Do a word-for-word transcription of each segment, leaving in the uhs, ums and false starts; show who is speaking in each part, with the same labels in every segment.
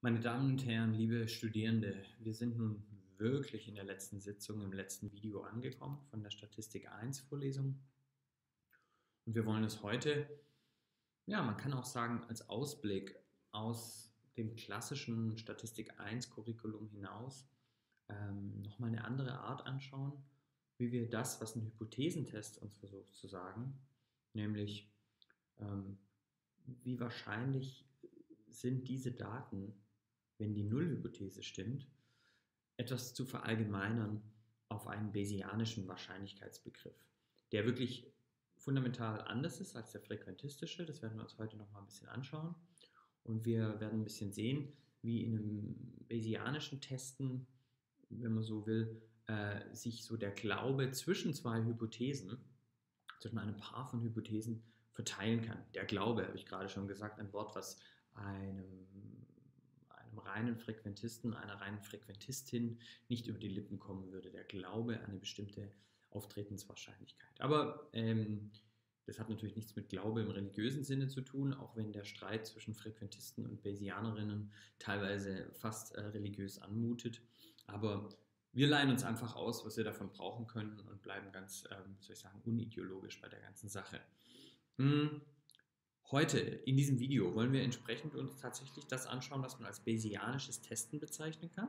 Speaker 1: Meine Damen und Herren, liebe Studierende, wir sind nun wirklich in der letzten Sitzung, im letzten Video angekommen von der Statistik eins Vorlesung. Und wir wollen es heute, ja, man kann auch sagen, als Ausblick aus dem klassischen Statistik eins Curriculum hinaus ähm, nochmal eine andere Art anschauen, wie wir das, was ein Hypothesentest uns versucht zu sagen, nämlich ähm, wie wahrscheinlich sind diese Daten, wenn die Nullhypothese stimmt, etwas zu verallgemeinern auf einen Bayesianischen Wahrscheinlichkeitsbegriff, der wirklich fundamental anders ist als der frequentistische. Das werden wir uns heute noch mal ein bisschen anschauen. Und wir werden ein bisschen sehen, wie in einem Bayesianischen Testen, wenn man so will, äh, sich so der Glaube zwischen zwei Hypothesen, zwischen einem Paar von Hypothesen verteilen kann. Der Glaube, habe ich gerade schon gesagt, ein Wort, was einem, einem reinen Frequentisten, einer reinen Frequentistin nicht über die Lippen kommen würde. Der Glaube an eine bestimmte Auftretenswahrscheinlichkeit. Aber ähm, das hat natürlich nichts mit Glaube im religiösen Sinne zu tun, auch wenn der Streit zwischen Frequentisten und Bayesianerinnen teilweise fast äh, religiös anmutet. Aber wir leihen uns einfach aus, was wir davon brauchen können und bleiben ganz, ähm, soll ich sagen, unideologisch bei der ganzen Sache. Hm. Heute in diesem Video wollen wir entsprechend uns tatsächlich das anschauen, was man als Bayesianisches Testen bezeichnen kann.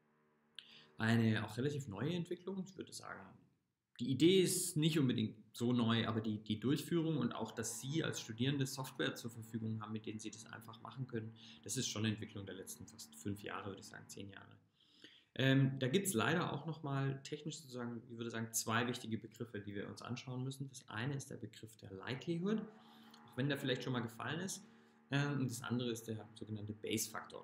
Speaker 1: Eine auch relativ neue Entwicklung, ich würde sagen, die Idee ist nicht unbedingt so neu, aber die, die Durchführung und auch, dass Sie als Studierende Software zur Verfügung haben, mit denen Sie das einfach machen können, das ist schon eine Entwicklung der letzten fast fünf Jahre, würde ich sagen, zehn Jahre. Ähm, da gibt es leider auch nochmal technisch sozusagen, ich würde sagen, zwei wichtige Begriffe, die wir uns anschauen müssen. Das eine ist der Begriff der Likelihood, auch wenn der vielleicht schon mal gefallen ist, ähm, und das andere ist der sogenannte Bayes-Faktor.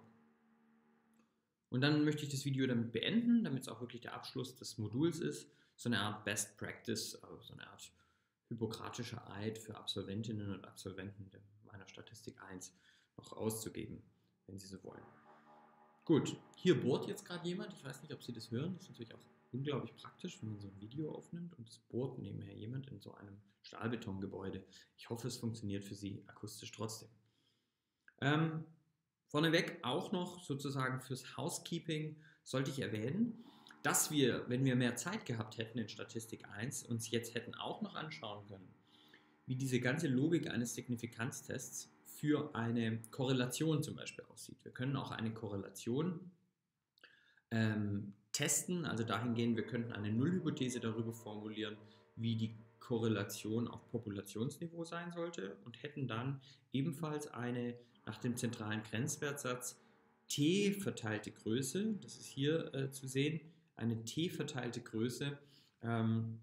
Speaker 1: Und dann möchte ich das Video damit beenden, damit es auch wirklich der Abschluss des Moduls ist, so eine Art Best Practice, also so eine Art hippokratischer Eid für Absolventinnen und Absolventen meiner Statistik eins noch auszugeben, wenn Sie so wollen. Gut, hier bohrt jetzt gerade jemand, ich weiß nicht, ob Sie das hören, das ist natürlich auch unglaublich praktisch, wenn man so ein Video aufnimmt und es bohrt nebenher jemand in so einem Stahlbetongebäude. Ich hoffe, es funktioniert für Sie akustisch trotzdem. Ähm, vorneweg auch noch sozusagen fürs Housekeeping sollte ich erwähnen, dass wir, wenn wir mehr Zeit gehabt hätten in Statistik eins, uns jetzt hätten auch noch anschauen können, wie diese ganze Logik eines Signifikanztests für eine Korrelation zum Beispiel aussieht. Wir können auch eine Korrelation ähm, testen, also dahingehend, wir könnten eine Nullhypothese darüber formulieren, wie die Korrelation auf Populationsniveau sein sollte und hätten dann ebenfalls eine nach dem zentralen Grenzwertsatz t verteilte Größe, das ist hier äh, zu sehen, eine t verteilte Größe, ähm,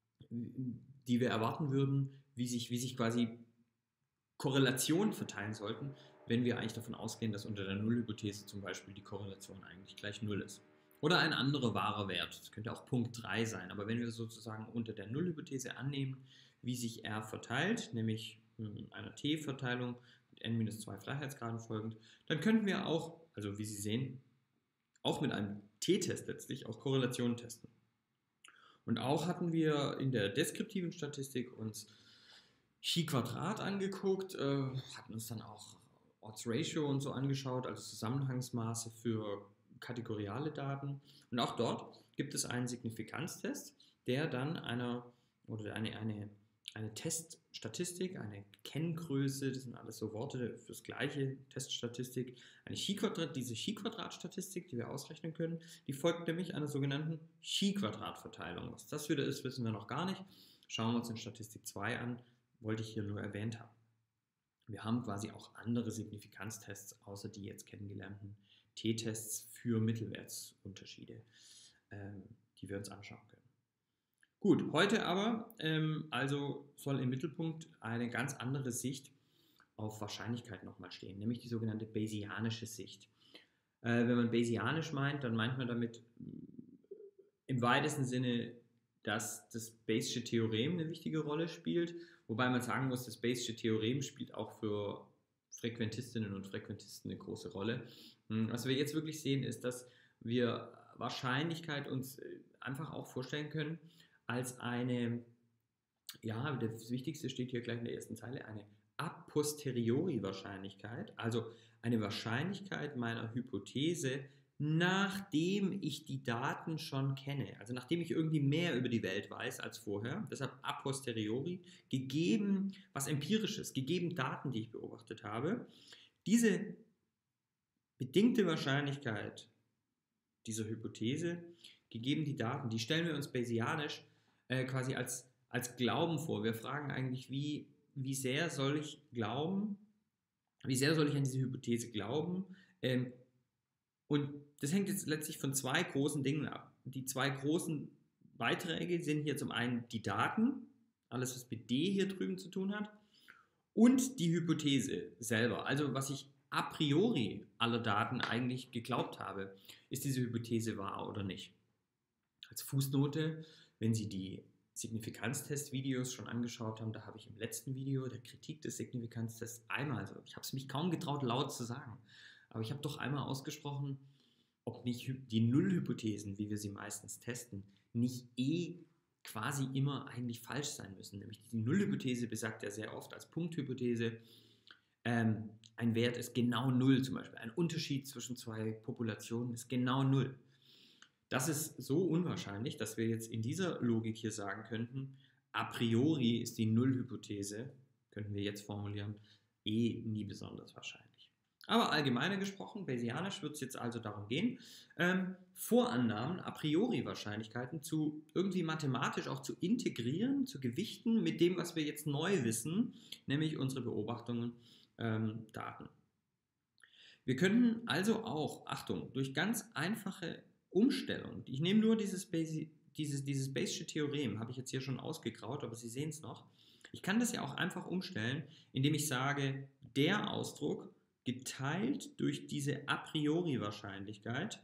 Speaker 1: die wir erwarten würden, wie sich, wie sich quasi Korrelationen verteilen sollten, wenn wir eigentlich davon ausgehen, dass unter der Nullhypothese zum Beispiel die Korrelation eigentlich gleich null ist. Oder ein anderer wahrer Wert, das könnte auch Punkt drei sein, aber wenn wir sozusagen unter der Nullhypothese annehmen, wie sich R verteilt, nämlich einer T-Verteilung mit n minus zwei Freiheitsgraden folgend, dann könnten wir auch, also wie Sie sehen, auch mit einem T-Test letztlich auch Korrelationen testen. Und auch hatten wir in der deskriptiven Statistik uns Chi-Quadrat angeguckt, äh, hatten uns dann auch Odds Ratio und so angeschaut, also Zusammenhangsmaße für kategoriale Daten. Und auch dort gibt es einen Signifikanztest, der dann einer oder eine, eine, eine Teststatistik, eine Kenngröße, das sind alles so Worte fürs gleiche, Teststatistik, eine Chi-Quadrat, diese Chi-Quadrat-Statistik, die wir ausrechnen können, die folgt nämlich einer sogenannten Chi-Quadrat-Verteilung. Was das wieder ist, wissen wir noch gar nicht. Schauen wir uns in Statistik zwei an, wollte ich hier nur erwähnt haben. Wir haben quasi auch andere Signifikanztests, außer die jetzt kennengelernten T-Tests für Mittelwertsunterschiede, ähm, die wir uns anschauen können. Gut, heute aber ähm, also soll im Mittelpunkt eine ganz andere Sicht auf Wahrscheinlichkeit nochmal stehen, nämlich die sogenannte Bayesianische Sicht. Äh, wenn man Bayesianisch meint, dann meint man damit im weitesten Sinne, dass das Bayesche Theorem eine wichtige Rolle spielt, wobei man sagen muss, das Bayesche Theorem spielt auch für Frequentistinnen und Frequentisten eine große Rolle. Was wir jetzt wirklich sehen, ist, dass wir Wahrscheinlichkeit uns einfach auch vorstellen können als eine, ja, das Wichtigste steht hier gleich in der ersten Zeile, eine a posteriori Wahrscheinlichkeit, also eine Wahrscheinlichkeit meiner Hypothese, nachdem ich die Daten schon kenne, also nachdem ich irgendwie mehr über die Welt weiß als vorher, deshalb a posteriori, gegeben was Empirisches, gegeben Daten, die ich beobachtet habe, diese bedingte Wahrscheinlichkeit dieser Hypothese, gegeben die Daten, die stellen wir uns bayesianisch äh, quasi als, als Glauben vor. Wir fragen eigentlich, wie, wie sehr soll ich glauben, wie sehr soll ich an diese Hypothese glauben, ähm, und das hängt jetzt letztlich von zwei großen Dingen ab. Die zwei großen Beiträge sind hier zum einen die Daten, alles was mit D hier drüben zu tun hat, und die Hypothese selber. Also was ich a priori aller Daten eigentlich geglaubt habe, ist diese Hypothese wahr oder nicht. Als Fußnote, wenn Sie die Signifikanztest-Videos schon angeschaut haben, da habe ich im letzten Video der Kritik des Signifikanztests einmal, also ich habe es mich kaum getraut laut zu sagen, aber ich habe doch einmal ausgesprochen, ob nicht die Nullhypothesen, wie wir sie meistens testen, nicht eh quasi immer eigentlich falsch sein müssen. Nämlich die Nullhypothese besagt ja sehr oft als Punkthypothese, ähm, ein Wert ist genau Null zum Beispiel. Ein Unterschied zwischen zwei Populationen ist genau Null. Das ist so unwahrscheinlich, dass wir jetzt in dieser Logik hier sagen könnten, a priori ist die Nullhypothese, könnten wir jetzt formulieren, eh nie besonders wahrscheinlich. Aber allgemeiner gesprochen, bayesianisch wird es jetzt also darum gehen, ähm, Vorannahmen, a priori Wahrscheinlichkeiten zu irgendwie mathematisch auch zu integrieren, zu gewichten mit dem, was wir jetzt neu wissen, nämlich unsere Beobachtungen, ähm, Daten. Wir könnten also auch, Achtung, durch ganz einfache Umstellung, ich nehme nur dieses, Bayes, dieses, dieses Bayesche Theorem, habe ich jetzt hier schon ausgegraut, aber Sie sehen es noch. Ich kann das ja auch einfach umstellen, indem ich sage, der Ausdruck geteilt durch diese a priori Wahrscheinlichkeit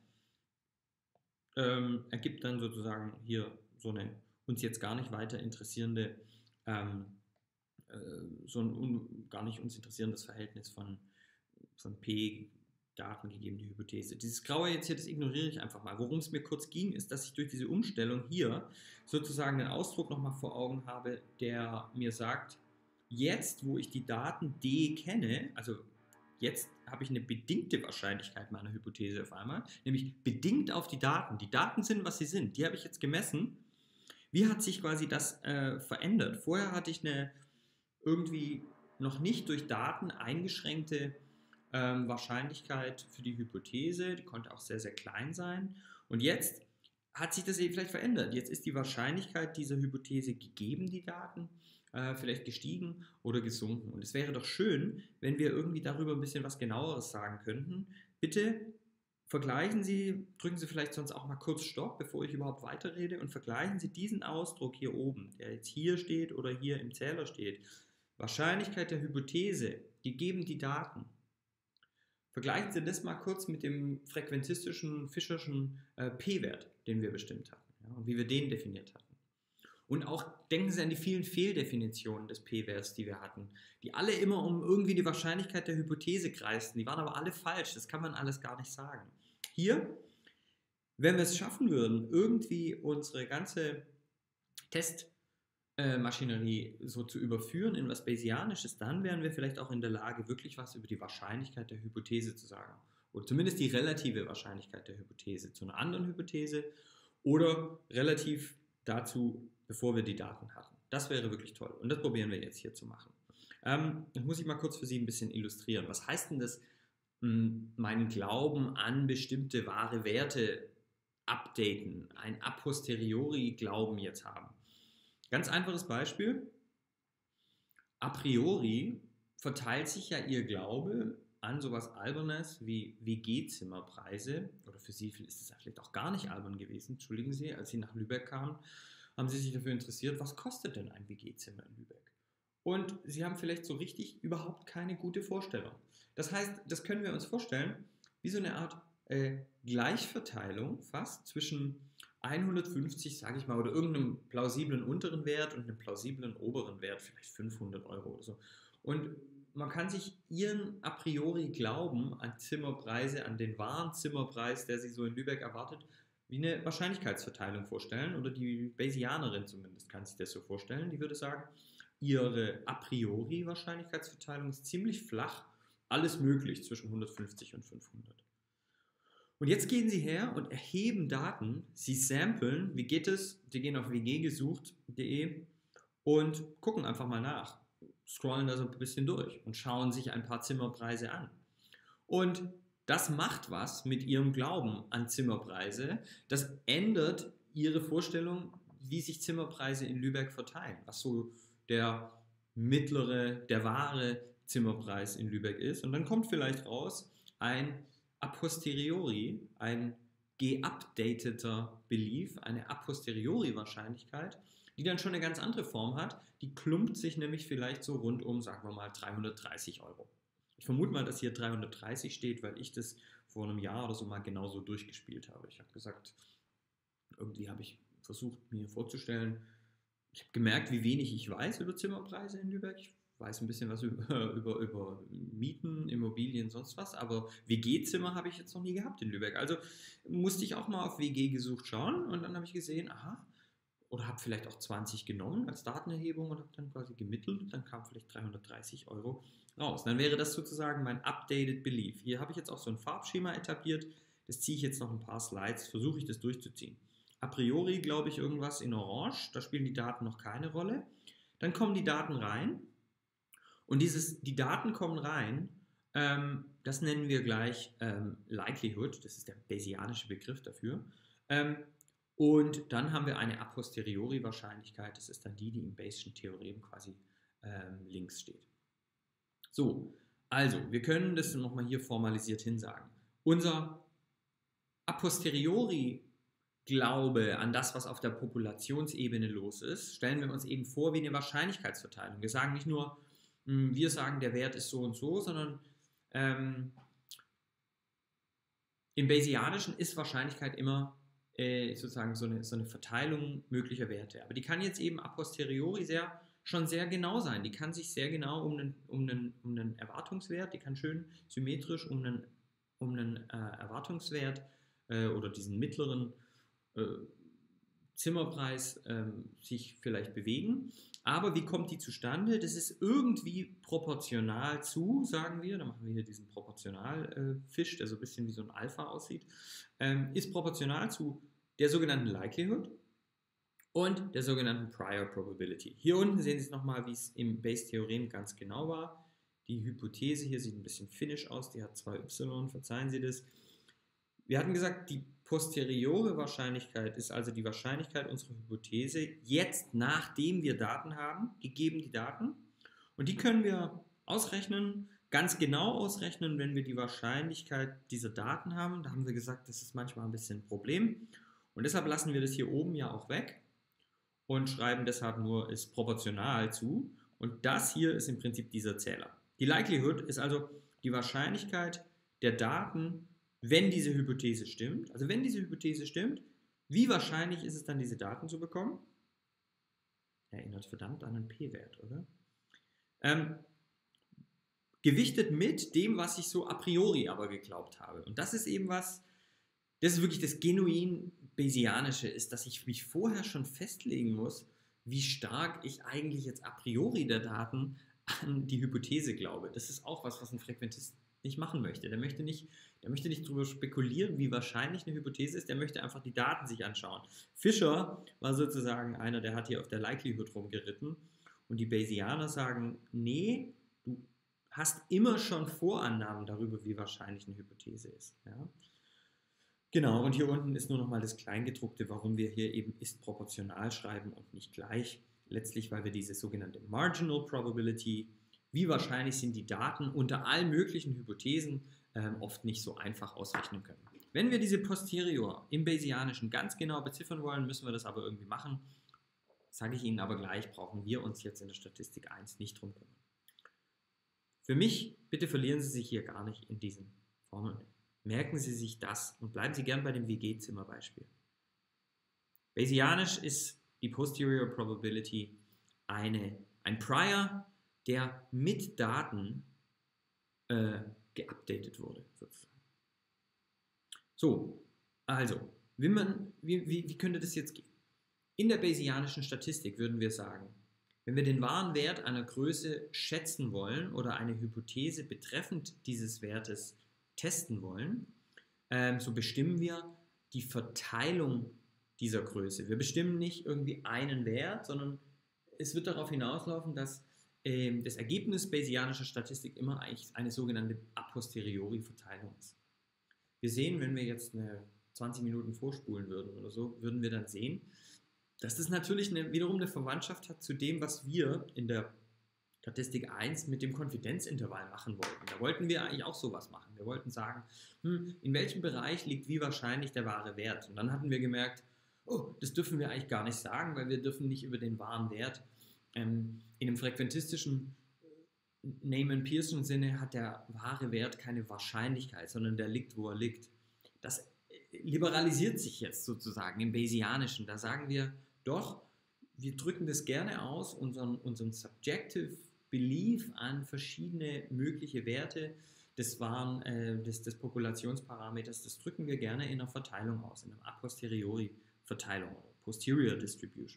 Speaker 1: ähm, ergibt dann sozusagen hier so eine uns jetzt gar nicht weiter interessierende, ähm, äh, so ein un, gar nicht uns interessierendes Verhältnis von, von P Daten gegeben, die Hypothese. Dieses Graue jetzt hier, das ignoriere ich einfach mal. Worum es mir kurz ging, ist, dass ich durch diese Umstellung hier sozusagen einen Ausdruck nochmal vor Augen habe, der mir sagt, jetzt, wo ich die Daten D kenne, also jetzt habe ich eine bedingte Wahrscheinlichkeit meiner Hypothese auf einmal, nämlich bedingt auf die Daten. Die Daten sind, was sie sind. Die habe ich jetzt gemessen. Wie hat sich quasi das äh, verändert? Vorher hatte ich eine irgendwie noch nicht durch Daten eingeschränkte ähm, Wahrscheinlichkeit für die Hypothese. Die konnte auch sehr, sehr klein sein. Und jetzt hat sich das eben vielleicht verändert. Jetzt ist die Wahrscheinlichkeit dieser Hypothese gegeben, die Daten, äh, vielleicht gestiegen oder gesunken. Und es wäre doch schön, wenn wir irgendwie darüber ein bisschen was Genaueres sagen könnten. Bitte vergleichen Sie, drücken Sie vielleicht sonst auch mal kurz Stopp, bevor ich überhaupt weiterrede, und vergleichen Sie diesen Ausdruck hier oben, der jetzt hier steht oder hier im Zähler steht. Wahrscheinlichkeit der Hypothese, gegeben die Daten. Vergleichen Sie das mal kurz mit dem frequentistischen, Fischerschen äh, P-Wert, den wir bestimmt hatten, ja, und wie wir den definiert hatten. Und auch denken Sie an die vielen Fehldefinitionen des P-Werts, die wir hatten, die alle immer um irgendwie die Wahrscheinlichkeit der Hypothese kreisten. Die waren aber alle falsch, das kann man alles gar nicht sagen. Hier, wenn wir es schaffen würden, irgendwie unsere ganze Testmaschinerie so zu überführen in was Bayesianisches, dann wären wir vielleicht auch in der Lage, wirklich was über die Wahrscheinlichkeit der Hypothese zu sagen. Oder zumindest die relative Wahrscheinlichkeit der Hypothese zu einer anderen Hypothese oder relativ dazu, bevor wir die Daten hatten. Das wäre wirklich toll. Und das probieren wir jetzt hier zu machen. Ähm, das muss ich mal kurz für Sie ein bisschen illustrieren. Was heißt denn das, meinen Glauben an bestimmte wahre Werte updaten, ein a posteriori Glauben jetzt haben? Ganz einfaches Beispiel. A priori verteilt sich ja Ihr Glaube an sowas Albernes wie W G-Zimmerpreise, oder für Sie ist es vielleicht auch gar nicht albern gewesen, entschuldigen Sie, als Sie nach Lübeck kamen, haben Sie sich dafür interessiert, was kostet denn ein W G-Zimmer in Lübeck? Und Sie haben vielleicht so richtig überhaupt keine gute Vorstellung. Das heißt, das können wir uns vorstellen, wie so eine Art äh, Gleichverteilung fast zwischen hundertfünfzig, sage ich mal, oder irgendeinem plausiblen unteren Wert und einem plausiblen oberen Wert, vielleicht fünfhundert Euro oder so. Und man kann sich Ihren a priori Glauben an Zimmerpreise, an den wahren Zimmerpreis, der Sie so in Lübeck erwartet, wie eine Wahrscheinlichkeitsverteilung vorstellen, oder die Bayesianerin zumindest kann sich das so vorstellen, die würde sagen, Ihre a priori Wahrscheinlichkeitsverteilung ist ziemlich flach, alles möglich zwischen hundertfünfzig und fünfhundert. Und jetzt gehen Sie her und erheben Daten, Sie samplen, wie geht es? Sie gehen auf w g gesucht punkt de und gucken einfach mal nach, scrollen da so ein bisschen durch und schauen sich ein paar Zimmerpreise an. Und das macht was mit Ihrem Glauben an Zimmerpreise. Das ändert Ihre Vorstellung, wie sich Zimmerpreise in Lübeck verteilen, was so der mittlere, der wahre Zimmerpreis in Lübeck ist. Und dann kommt vielleicht raus ein a posteriori, ein geupdateter Belief, eine a posteriori Wahrscheinlichkeit, die dann schon eine ganz andere Form hat. Die klumpt sich nämlich vielleicht so rund um, sagen wir mal, dreihundertdreißig Euro. Ich vermute mal, dass hier dreihundertdreißig steht, weil ich das vor einem Jahr oder so mal genauso durchgespielt habe. Ich habe gesagt, irgendwie habe ich versucht, mir vorzustellen, ich habe gemerkt, wie wenig ich weiß über Zimmerpreise in Lübeck. Ich weiß ein bisschen was über, über, über Mieten, Immobilien, sonst was, aber W G-Zimmer habe ich jetzt noch nie gehabt in Lübeck. Also musste ich auch mal auf W G gesucht schauen und dann habe ich gesehen, aha, oder habe vielleicht auch zwanzig genommen als Datenerhebung und habe dann quasi gemittelt, dann kam vielleicht dreihundertdreißig Euro raus. Dann wäre das sozusagen mein Updated Belief. Hier habe ich jetzt auch so ein Farbschema etabliert, das ziehe ich jetzt noch ein paar Slides, versuche ich das durchzuziehen. A priori glaube ich irgendwas in Orange, da spielen die Daten noch keine Rolle. Dann kommen die Daten rein und dieses, die Daten kommen rein, ähm, das nennen wir gleich ähm, Likelihood, das ist der Bayesianische Begriff dafür. Ähm, und dann haben wir eine a posteriori Wahrscheinlichkeit, das ist dann die, die im Bayes'schen Theorem quasi ähm, links steht. So, also wir können das nochmal hier formalisiert hinsagen. Unser a posteriori Glaube an das, was auf der Populationsebene los ist, stellen wir uns eben vor wie eine Wahrscheinlichkeitsverteilung. Wir sagen nicht nur, wir sagen, der Wert ist so und so, sondern ähm, im Bayesianischen ist Wahrscheinlichkeit immer äh, sozusagen so eine, so eine Verteilung möglicher Werte. Aber die kann jetzt eben a posteriori sehr, schon sehr genau sein. Die kann sich sehr genau um einen, um einen, um einen Erwartungswert, die kann schön symmetrisch um einen, um einen äh, Erwartungswert äh, oder diesen mittleren Zimmerpreis ähm, sich vielleicht bewegen. Aber wie kommt die zustande? Das ist irgendwie proportional zu, sagen wir, da machen wir hier diesen Proportionalfisch, äh, der so ein bisschen wie so ein Alpha aussieht, ähm, ist proportional zu der sogenannten Likelihood und der sogenannten Prior Probability. Hier unten sehen Sie es nochmal, wie es im Bayes-Theorem ganz genau war. Die Hypothese hier sieht ein bisschen finnisch aus, die hat zwei Y, verzeihen Sie das. Wir hatten gesagt, die posteriore Wahrscheinlichkeit ist also die Wahrscheinlichkeit unserer Hypothese jetzt, nachdem wir Daten haben, gegeben die Daten. Und die können wir ausrechnen, ganz genau ausrechnen, wenn wir die Wahrscheinlichkeit dieser Daten haben. Da haben wir gesagt, das ist manchmal ein bisschen ein Problem. Und deshalb lassen wir das hier oben ja auch weg und schreiben deshalb nur, ist proportional zu. Und das hier ist im Prinzip dieser Zähler. Die Likelihood ist also die Wahrscheinlichkeit der Daten, wenn diese Hypothese stimmt. Also wenn diese Hypothese stimmt, wie wahrscheinlich ist es dann, diese Daten zu bekommen? Erinnert verdammt an einen P-Wert, oder? Ähm, gewichtet mit dem, was ich so a priori aber geglaubt habe. Und das ist eben was, das ist wirklich das genuin Bayesianische, ist, dass ich mich vorher schon festlegen muss, wie stark ich eigentlich jetzt a priori der Daten an die Hypothese glaube. Das ist auch was, was ein Frequentist nicht machen möchte. Der möchte nicht, der möchte nicht darüber spekulieren, wie wahrscheinlich eine Hypothese ist, der möchte einfach die Daten sich anschauen. Fischer war sozusagen einer, der hat hier auf der Likelihood rumgeritten und die Bayesianer sagen, nee, du hast immer schon Vorannahmen darüber, wie wahrscheinlich eine Hypothese ist. Ja? Genau, und hier unten ist nur nochmal das Kleingedruckte, warum wir hier eben ist proportional schreiben und nicht gleich. Letztlich, weil wir diese sogenannte Marginal Probability, wie wahrscheinlich sind die Daten unter allen möglichen Hypothesen, ähm, oft nicht so einfach ausrechnen können. Wenn wir diese Posterior im Bayesianischen ganz genau beziffern wollen, müssen wir das aber irgendwie machen. Sage ich Ihnen aber gleich, brauchen wir uns jetzt in der Statistik eins nicht drum kümmern. Für mich, bitte verlieren Sie sich hier gar nicht in diesen Formeln. Merken Sie sich das und bleiben Sie gern bei dem W G-Zimmer-Beispiel. Bayesianisch ist die Posterior Probability eine, ein Prior, der mit Daten äh, geupdatet wurde, sozusagen. So, also, wie, man, wie, wie, wie könnte das jetzt gehen? In der Bayesianischen Statistik würden wir sagen, Wenn wir den wahren Wert einer Größe schätzen wollen oder eine Hypothese betreffend dieses Wertes testen wollen, ähm, so bestimmen wir die Verteilung dieser Größe. Wir bestimmen nicht irgendwie einen Wert, sondern es wird darauf hinauslaufen, dass ähm, das Ergebnis bayesianischer Statistik immer eigentlich eine sogenannte a posteriori Verteilung ist. Wir sehen, wenn wir jetzt eine zwanzig Minuten vorspulen würden oder so, würden wir dann sehen, dass das natürlich eine, wiederum eine Verwandtschaft hat zu dem, was wir in der Statistik eins mit dem Konfidenzintervall machen wollten. Da wollten wir eigentlich auch sowas machen. Wir wollten sagen, hm, in welchem Bereich liegt wie wahrscheinlich der wahre Wert? Und dann hatten wir gemerkt, oh, das dürfen wir eigentlich gar nicht sagen, weil wir dürfen nicht über den wahren Wert. Ähm, in einem frequentistischen Neyman-Pearson-Sinne hat der wahre Wert keine Wahrscheinlichkeit, sondern der liegt, wo er liegt. Das liberalisiert sich jetzt sozusagen im Bayesianischen. Da sagen wir, doch, wir drücken das gerne aus, unseren, unseren Subjective Belief an verschiedene mögliche Werte des, wahren, äh, des, des Populationsparameters, das drücken wir gerne in einer Verteilung aus, in einer a posteriori Verteilung oder Posterior Distribution.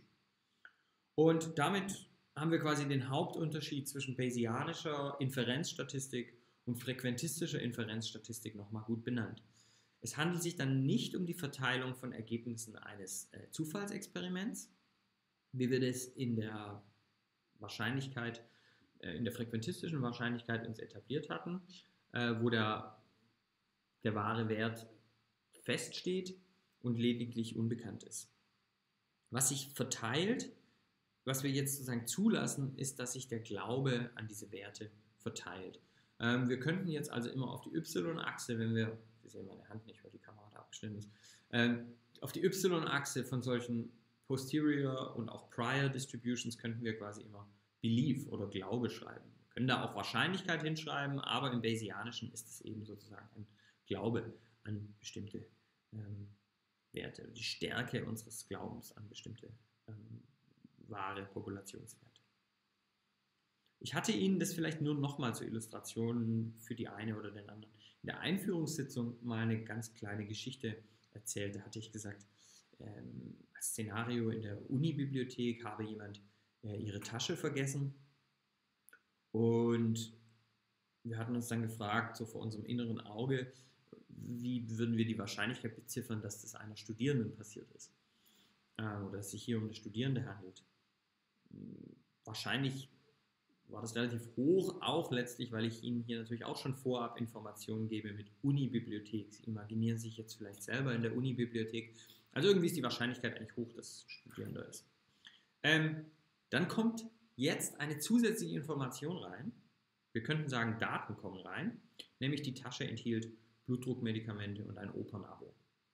Speaker 1: Und damit haben wir quasi den Hauptunterschied zwischen bayesianischer Inferenzstatistik und frequentistischer Inferenzstatistik nochmal gut benannt. Es handelt sich dann nicht um die Verteilung von Ergebnissen eines äh, Zufallsexperiments, wie wir das in der Wahrscheinlichkeit, äh, in der frequentistischen Wahrscheinlichkeit uns etabliert hatten, äh, wo der, der wahre Wert feststeht und lediglich unbekannt ist. Was sich verteilt, was wir jetzt sozusagen zulassen, ist, dass sich der Glaube an diese Werte verteilt. Ähm, wir könnten jetzt also immer auf die Y-Achse, wenn wir, Sie sehen meine Hand nicht, weil die Kamera da abgeschnitten ist, ähm, auf die Y-Achse von solchen Posterior und auch Prior Distributions könnten wir quasi immer Belief oder Glaube schreiben. Wir können da auch Wahrscheinlichkeit hinschreiben, aber im Bayesianischen ist es eben sozusagen ein Glaube an bestimmte ähm, Werte, die Stärke unseres Glaubens an bestimmte ähm, wahre Populationswerte. Ich hatte Ihnen das vielleicht nur nochmal zur Illustration für die eine oder den anderen in der Einführungssitzung mal eine ganz kleine Geschichte erzählt. Da hatte ich gesagt, ähm, als Szenario in der Uni-Bibliothek habe jemand äh, ihre Tasche vergessen und wir hatten uns dann gefragt, so vor unserem inneren Auge, wie würden wir die Wahrscheinlichkeit beziffern, dass das einer Studierenden passiert ist äh, oder dass es sich hier um eine Studierende handelt. Wahrscheinlich war das relativ hoch, auch letztlich, weil ich Ihnen hier natürlich auch schon vorab Informationen gebe mit Uni-Bibliothek. Sie imaginieren sich jetzt vielleicht selber in der Uni-Bibliothek. Also irgendwie ist die Wahrscheinlichkeit eigentlich hoch, dass es Studierender ist. Ähm, dann kommt jetzt eine zusätzliche Information rein. Wir könnten sagen, Daten kommen rein, nämlich die Tasche enthielt Blutdruckmedikamente und ein Opernabo.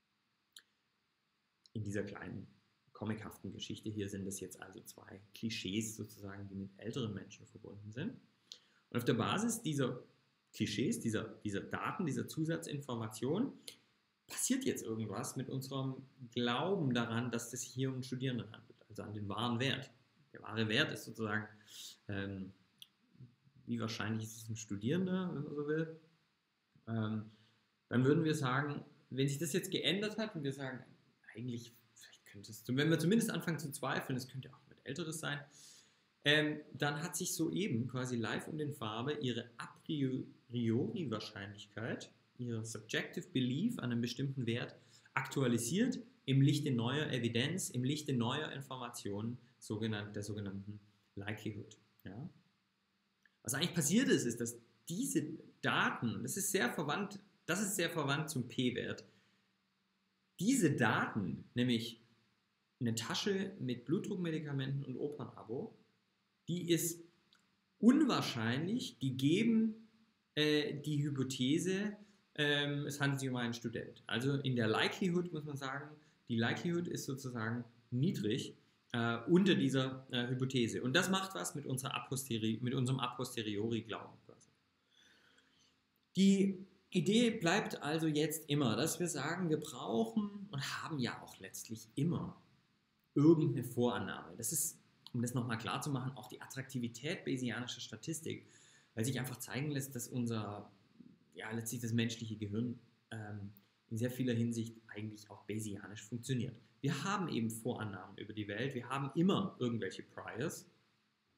Speaker 1: In dieser kleinen comichaften Geschichte hier sind es jetzt also zwei Klischees sozusagen, die mit älteren Menschen verbunden sind. Und auf der Basis dieser Klischees, dieser, dieser Daten, dieser Zusatzinformation passiert jetzt irgendwas mit unserem Glauben daran, dass es sich hier um Studierenden handelt, also an den wahren Wert. Der wahre Wert ist sozusagen, ähm, wie wahrscheinlich ist es ein Studierender, wenn man so will. Ähm, dann würden wir sagen, wenn sich das jetzt geändert hat und wir sagen, eigentlich könntest du, wenn wir zumindest anfangen zu zweifeln, es könnte auch mit Älteres sein, ähm, dann hat sich soeben quasi live und in Farbe ihre a priori Wahrscheinlichkeit, ihre Subjective Belief an einem bestimmten Wert aktualisiert im Lichte neuer Evidenz, im Lichte neuer Informationen, sogenannt, der sogenannten Likelihood. Ja? Was eigentlich passiert ist, ist, dass diese Daten, das ist sehr verwandt, das ist sehr verwandt zum P-Wert, diese Daten, nämlich eine Tasche mit Blutdruckmedikamenten und Opernabo, die ist unwahrscheinlich, die geben äh, die Hypothese, ähm, es handelt sich um einen Student. Also in der Likelihood muss man sagen, die Likelihood ist sozusagen niedrig äh, unter dieser äh, Hypothese. Und das macht was mit, unserer a posteriori, mit unserem a posteriori Glauben. Die Idee bleibt also jetzt immer, dass wir sagen, wir brauchen und haben ja auch letztlich immer irgendeine Vorannahme. Das ist, um das nochmal klar zu machen, auch die Attraktivität bayesianischer Statistik, weil sich einfach zeigen lässt, dass unser, ja, letztlich das menschliche Gehirn ähm, in sehr vieler Hinsicht eigentlich auch bayesianisch funktioniert. Wir haben eben Vorannahmen über die Welt, wir haben immer irgendwelche Priors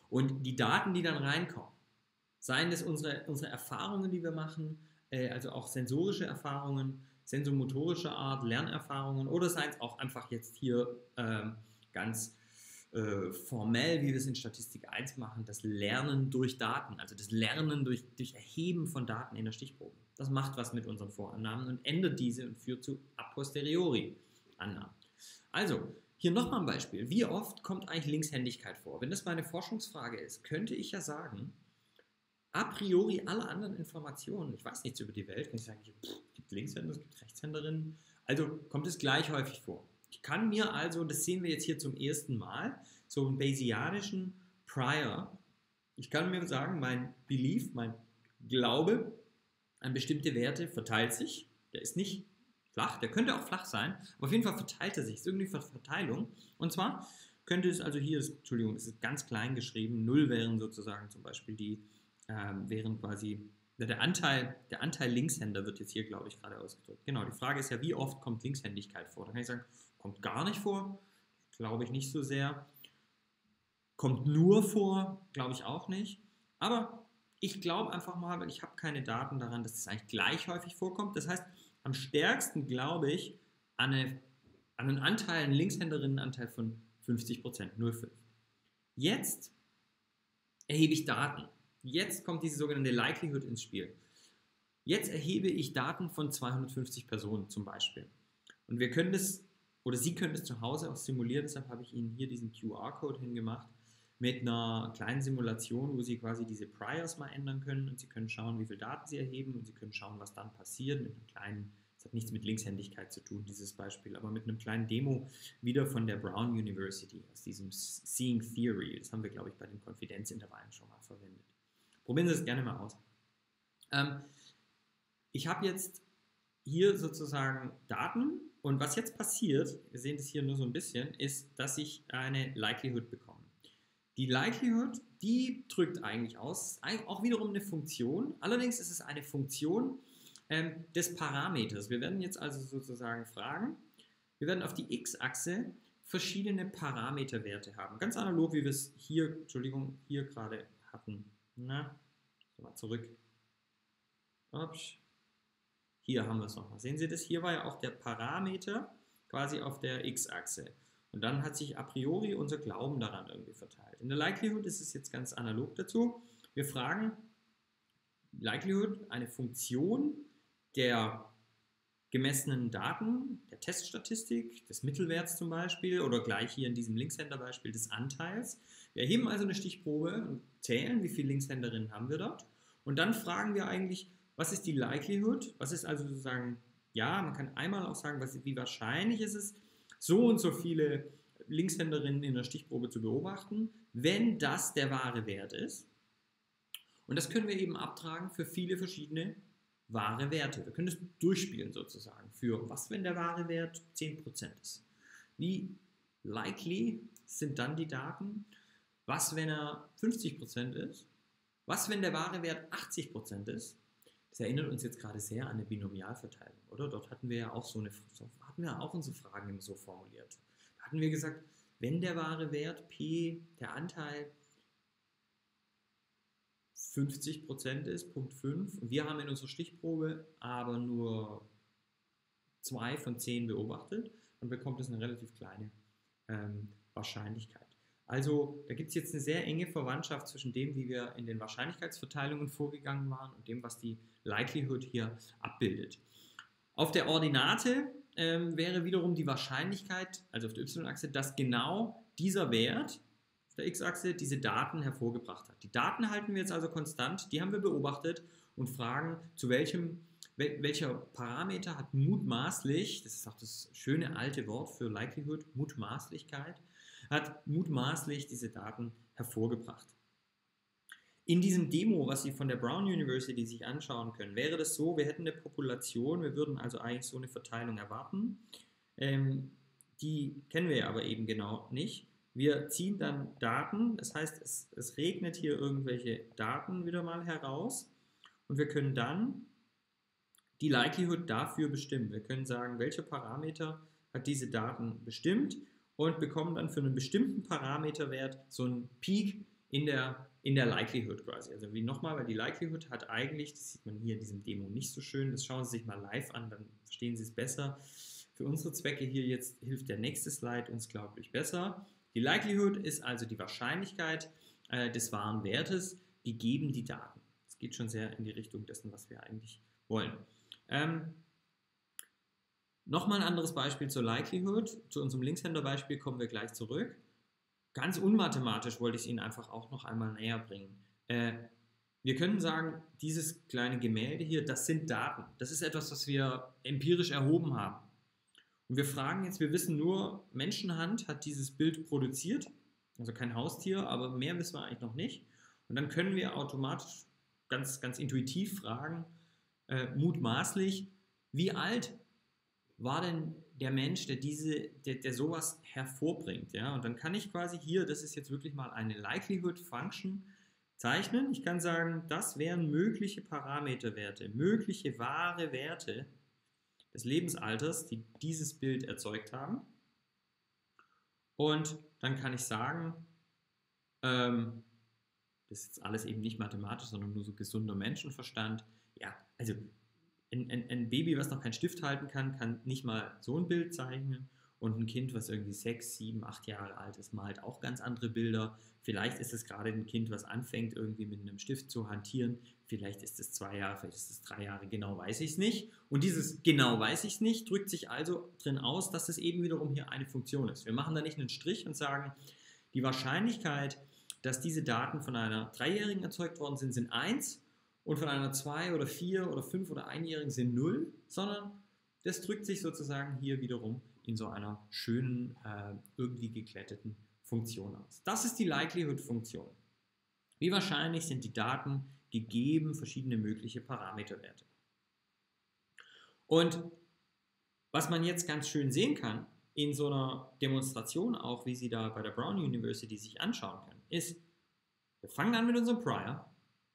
Speaker 1: Und die Daten, die dann reinkommen, seien das unsere, unsere Erfahrungen, die wir machen, äh, also auch sensorische Erfahrungen, sensomotorische Art, Lernerfahrungen oder seien es auch einfach jetzt hier ähm, ganz äh, formell, wie wir es in Statistik eins machen, das Lernen durch Daten, also das Lernen durch, durch Erheben von Daten in der Stichprobe. Das macht was mit unseren Vorannahmen und ändert diese und führt zu a posteriori Annahmen. Also, hier nochmal ein Beispiel. Wie oft kommt eigentlich Linkshändigkeit vor? Wenn das meine Forschungsfrage ist, könnte ich ja sagen, a priori alle anderen Informationen, ich weiß nichts über die Welt, kann ich sagen, es gibt Linkshänder, es gibt Rechtshänderinnen, also kommt es gleich häufig vor. Ich kann mir also, das sehen wir jetzt hier zum ersten Mal, so einen bayesianischen Prior, ich kann mir sagen, mein Belief, mein Glaube an bestimmte Werte verteilt sich, der ist nicht flach, der könnte auch flach sein, aber auf jeden Fall verteilt er sich, es ist irgendwie eine Verteilung. Und zwar könnte es, also hier ist, Entschuldigung, es ist ganz klein geschrieben, null wären sozusagen zum Beispiel die, ähm, wären quasi, der Anteil, der Anteil Linkshänder wird jetzt hier, glaube ich, gerade ausgedrückt. Genau, die Frage ist ja, wie oft kommt Linkshändigkeit vor? Da kann ich sagen, kommt gar nicht vor, glaube ich nicht so sehr. Kommt nur vor, glaube ich auch nicht. Aber ich glaube einfach mal, weil ich habe keine Daten daran, dass es eigentlich gleich häufig vorkommt. Das heißt, am stärksten glaube ich an, eine, an einen Anteil, einen Linkshänderinnenanteil von fünfzig Prozent, null Komma fünf. Jetzt erhebe ich Daten. Jetzt kommt diese sogenannte Likelihood ins Spiel. Jetzt erhebe ich Daten von zweihundertfünfzig Personen zum Beispiel. Und wir können das, oder Sie können das zu Hause auch simulieren, deshalb habe ich Ihnen hier diesen Q R-Code hingemacht, mit einer kleinen Simulation, wo Sie quasi diese Priors mal ändern können und Sie können schauen, wie viele Daten Sie erheben und Sie können schauen, was dann passiert mit einem kleinen, das hat nichts mit Linkshändigkeit zu tun, dieses Beispiel, aber mit einem kleinen Demo wieder von der Brown University, aus diesem Seeing Theory, das haben wir, glaube ich, bei den Konfidenzintervallen schon mal verwendet. Probieren Sie es gerne mal aus. Ähm, ich habe jetzt hier sozusagen Daten und was jetzt passiert, wir sehen das hier nur so ein bisschen, ist, dass ich eine Likelihood bekomme. Die Likelihood, die drückt eigentlich aus, auch wiederum eine Funktion, allerdings ist es eine Funktion ähm, des Parameters. Wir werden jetzt also sozusagen fragen, wir werden auf die x-Achse verschiedene Parameterwerte haben, ganz analog, wie wir es hier, Entschuldigung, hier gerade hatten. Na, mal zurück. Ups. Hier haben wir es nochmal. Sehen Sie das? Hier war ja auch der Parameter quasi auf der x-Achse. Und dann hat sich a priori unser Glauben daran irgendwie verteilt. In der Likelihood ist es jetzt ganz analog dazu. Wir fragen Likelihood, eine Funktion der gemessenen Daten, der Teststatistik, des Mittelwerts zum Beispiel oder gleich hier in diesem Linkshänderbeispiel des Anteils. Wir erheben also eine Stichprobe und zählen, wie viele Linkshänderinnen haben wir dort. Und dann fragen wir eigentlich, was ist die Likelihood? Was ist also sozusagen, ja, man kann einmal auch sagen, was, wie wahrscheinlich ist es, so und so viele Linkshänderinnen in der Stichprobe zu beobachten, wenn das der wahre Wert ist. Und das können wir eben abtragen für viele verschiedene wahre Werte. Wir können das durchspielen sozusagen für was, wenn der wahre Wert zehn Prozent ist. Wie likely sind dann die Daten? Was, wenn er fünfzig Prozent ist? Was, wenn der wahre Wert achtzig Prozent ist? Das erinnert uns jetzt gerade sehr an eine Binomialverteilung, oder? Dort hatten wir ja auch so eine, so hatten wir auch unsere Fragen so formuliert. Da hatten wir gesagt, wenn der wahre Wert P, der Anteil fünfzig Prozent ist, Punkt fünf, und wir haben in unserer Stichprobe aber nur zwei von zehn beobachtet, dann bekommt es eine relativ kleine ähm, Wahrscheinlichkeit. Also da gibt es jetzt eine sehr enge Verwandtschaft zwischen dem, wie wir in den Wahrscheinlichkeitsverteilungen vorgegangen waren und dem, was die Likelihood hier abbildet. Auf der Ordinate ähm, wäre wiederum die Wahrscheinlichkeit, also auf der y-Achse, dass genau dieser Wert auf der x-Achse diese Daten hervorgebracht hat. Die Daten halten wir jetzt also konstant, die haben wir beobachtet und fragen, zu welchem, wel, welcher Parameter hat mutmaßlich, das ist auch das schöne alte Wort für Likelihood, Mutmaßlichkeit, hat mutmaßlich diese Daten hervorgebracht. In diesem Demo, was Sie von der Brown University sich anschauen können, wäre das so, wir hätten eine Population, wir würden also eigentlich so eine Verteilung erwarten. Ähm, die kennen wir aber eben genau nicht. Wir ziehen dann Daten, das heißt, es, es regnet hier irgendwelche Daten wieder mal heraus und wir können dann die Likelihood dafür bestimmen. Wir können sagen, welcher Parameter hat diese Daten bestimmt und bekommen dann für einen bestimmten Parameterwert so einen Peak in der, in der Likelihood quasi. Also wie nochmal, weil die Likelihood hat eigentlich, das sieht man hier in diesem Demo nicht so schön, das schauen Sie sich mal live an, dann verstehen Sie es besser. Für unsere Zwecke hier jetzt hilft der nächste Slide uns, glaube ich, besser. Die Likelihood ist also die Wahrscheinlichkeit äh, des wahren Wertes gegeben die Daten. Das geht schon sehr in die Richtung dessen, was wir eigentlich wollen. Ähm, Nochmal ein anderes Beispiel zur Likelihood. Zu unserem Linkshänder-Beispiel kommen wir gleich zurück. Ganz unmathematisch wollte ich es Ihnen einfach auch noch einmal näher bringen. Äh, wir können sagen, dieses kleine Gemälde hier, das sind Daten. Das ist etwas, was wir empirisch erhoben haben. Und wir fragen jetzt, wir wissen nur, Menschenhand hat dieses Bild produziert, also kein Haustier, aber mehr wissen wir eigentlich noch nicht. Und dann können wir automatisch ganz, ganz intuitiv fragen, äh, mutmaßlich, wie alt war denn der Mensch, der, diese, der, der sowas hervorbringt. Ja? Und dann kann ich quasi hier, das ist jetzt wirklich mal eine Likelihood Function, zeichnen. Ich kann sagen, das wären mögliche Parameterwerte, mögliche wahre Werte des Lebensalters, die dieses Bild erzeugt haben. Und dann kann ich sagen, ähm, das ist jetzt alles eben nicht mathematisch, sondern nur so gesunder Menschenverstand. Ja, also ein, ein, ein Baby, was noch keinen Stift halten kann, kann nicht mal so ein Bild zeichnen. Und ein Kind, was irgendwie sechs, sieben, acht Jahre alt ist, malt auch ganz andere Bilder. Vielleicht ist es gerade ein Kind, was anfängt, irgendwie mit einem Stift zu hantieren. Vielleicht ist es zwei Jahre, vielleicht ist es drei Jahre, genau weiß ich es nicht. Und dieses genau weiß ich es nicht drückt sich also drin aus, dass es eben wiederum hier eine Funktion ist. Wir machen da nicht einen Strich und sagen, die Wahrscheinlichkeit, dass diese Daten von einer Dreijährigen erzeugt worden sind, sind eins und von einer zwei- oder vier- oder fünf- oder einjährigen sind null, sondern das drückt sich sozusagen hier wiederum in so einer schönen, äh, irgendwie geglätteten Funktion aus. Das ist die Likelihood-Funktion. Wie wahrscheinlich sind die Daten gegeben verschiedene mögliche Parameterwerte? Und was man jetzt ganz schön sehen kann, in so einer Demonstration auch, wie Sie da bei der Brown University sich anschauen können, ist, wir fangen an mit unserem Prior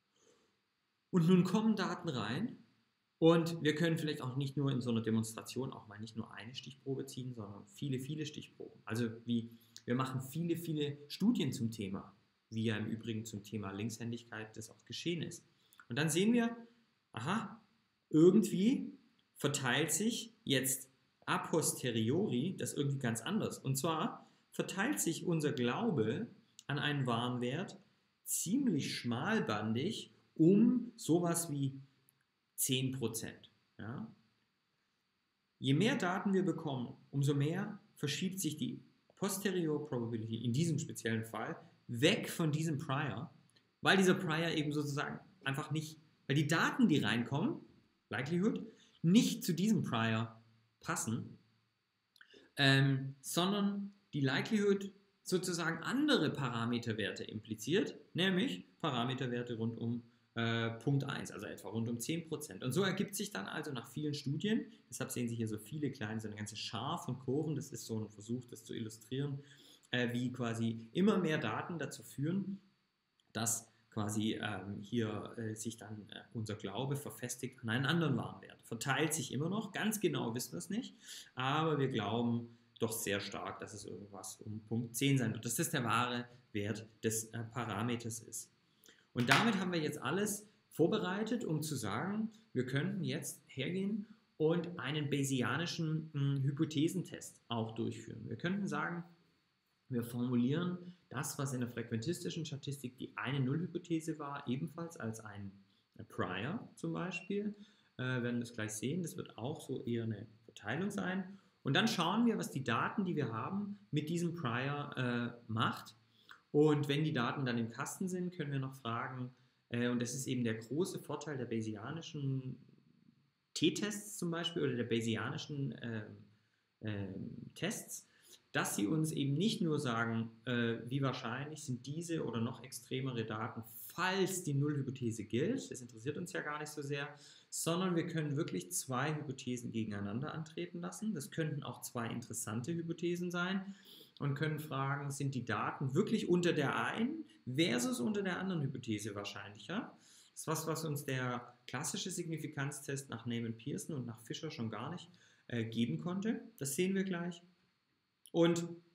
Speaker 1: und nun kommen Daten rein und wir können vielleicht auch nicht nur in so einer Demonstration auch mal nicht nur eine Stichprobe ziehen, sondern viele, viele Stichproben. Also wie wir machen viele, viele Studien zum Thema, wie ja im Übrigen zum Thema Linkshändigkeit das auch geschehen ist. Und dann sehen wir, aha, irgendwie verteilt sich jetzt a posteriori das irgendwie ganz anders. Und zwar verteilt sich unser Glaube an einen wahren Wert ziemlich schmalbandig um sowas wie zehn Prozent. Ja? Je mehr Daten wir bekommen, umso mehr verschiebt sich die Posterior Probability in diesem speziellen Fall weg von diesem Prior, weil dieser Prior eben sozusagen einfach nicht, weil die Daten, die reinkommen, Likelihood, nicht zu diesem Prior passen, ähm, sondern die Likelihood sozusagen andere Parameterwerte impliziert, nämlich Parameterwerte rund um äh, Punkt eins, also etwa rund um zehn Prozent. Und so ergibt sich dann also nach vielen Studien, deshalb sehen Sie hier so viele kleine, so eine ganze Schar von Kurven, das ist so ein Versuch, das zu illustrieren, äh, wie quasi immer mehr Daten dazu führen, dass quasi ähm, hier äh, sich dann äh, unser Glaube verfestigt an einen anderen wahren Wert. Verteilt sich immer noch, ganz genau wissen wir es nicht, aber wir glauben doch sehr stark, dass es irgendwas um Punkt zehn sein wird, dass das der wahre Wert des äh, Parameters ist. Und damit haben wir jetzt alles vorbereitet, um zu sagen, wir könnten jetzt hergehen und einen bayesianischen mh, Hypothesentest auch durchführen. Wir könnten sagen, wir formulieren das, was in der frequentistischen Statistik die eine Null-Hypothese war, ebenfalls als ein Prior zum Beispiel. Äh, wir werden das gleich sehen, das wird auch so eher eine Verteilung sein. Und dann schauen wir, was die Daten, die wir haben, mit diesem Prior äh, macht. Und wenn die Daten dann im Kasten sind, können wir noch fragen, äh, und das ist eben der große Vorteil der bayesianischen T-Tests zum Beispiel oder der bayesianischen äh, äh, Tests, dass sie uns eben nicht nur sagen, äh, wie wahrscheinlich sind diese oder noch extremere Daten, falls die Nullhypothese gilt, das interessiert uns ja gar nicht so sehr, sondern wir können wirklich zwei Hypothesen gegeneinander antreten lassen. Das könnten auch zwei interessante Hypothesen sein und können fragen, sind die Daten wirklich unter der einen versus unter der anderen Hypothese wahrscheinlicher? Das ist was, was uns der klassische Signifikanztest nach Neyman Pearson und nach Fisher schon gar nicht äh, geben konnte. Das sehen wir gleich. Und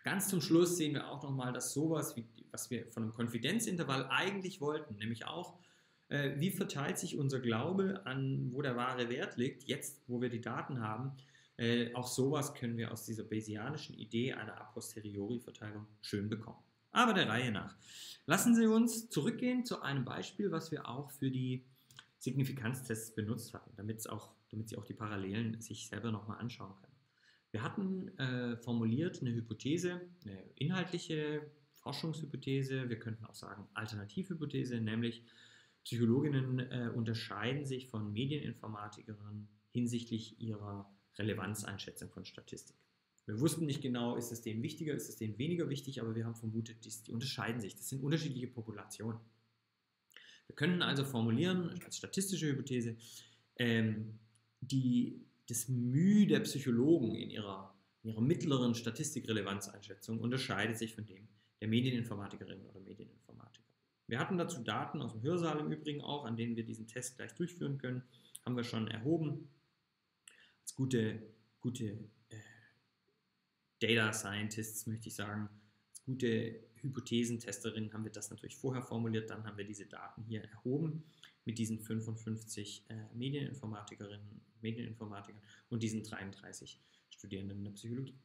Speaker 1: Ganz zum Schluss sehen wir auch nochmal, dass sowas, wie, was wir von einem Konfidenzintervall eigentlich wollten, nämlich auch, äh, wie verteilt sich unser Glaube an, wo der wahre Wert liegt, jetzt, wo wir die Daten haben, äh, auch sowas können wir aus dieser bayesianischen Idee einer A posteriori Verteilung schön bekommen. Aber der Reihe nach. Lassen Sie uns zurückgehen zu einem Beispiel, was wir auch für die Signifikanztests benutzt hatten, damit, auch, damit Sie auch die Parallelen sich selber nochmal anschauen können. Wir hatten äh, formuliert eine Hypothese, eine inhaltliche Forschungshypothese, wir könnten auch sagen Alternativhypothese, nämlich Psychologinnen äh, unterscheiden sich von Medieninformatikerinnen hinsichtlich ihrer Relevanzeinschätzung von Statistik. Wir wussten nicht genau, ist es denen wichtiger, ist es denen weniger wichtig, aber wir haben vermutet, die, die unterscheiden sich. Das sind unterschiedliche Populationen. Wir können also formulieren, als statistische Hypothese, ähm, die, das Mühe der Psychologen in ihrer, in ihrer mittleren Statistikrelevanzeinschätzung unterscheidet sich von dem der Medieninformatikerin oder Medieninformatiker. Wir hatten dazu Daten aus dem Hörsaal im Übrigen auch, an denen wir diesen Test gleich durchführen können, haben wir schon erhoben. Als gute, gute äh, Data Scientists, möchte ich sagen, als gute Hypothesentesterinnen haben wir das natürlich vorher formuliert, dann haben wir diese Daten hier erhoben mit diesen fünfundfünfzig äh, Medieninformatikerinnen, Medieninformatikern und diesen dreiunddreißig Studierenden in der Psychologie.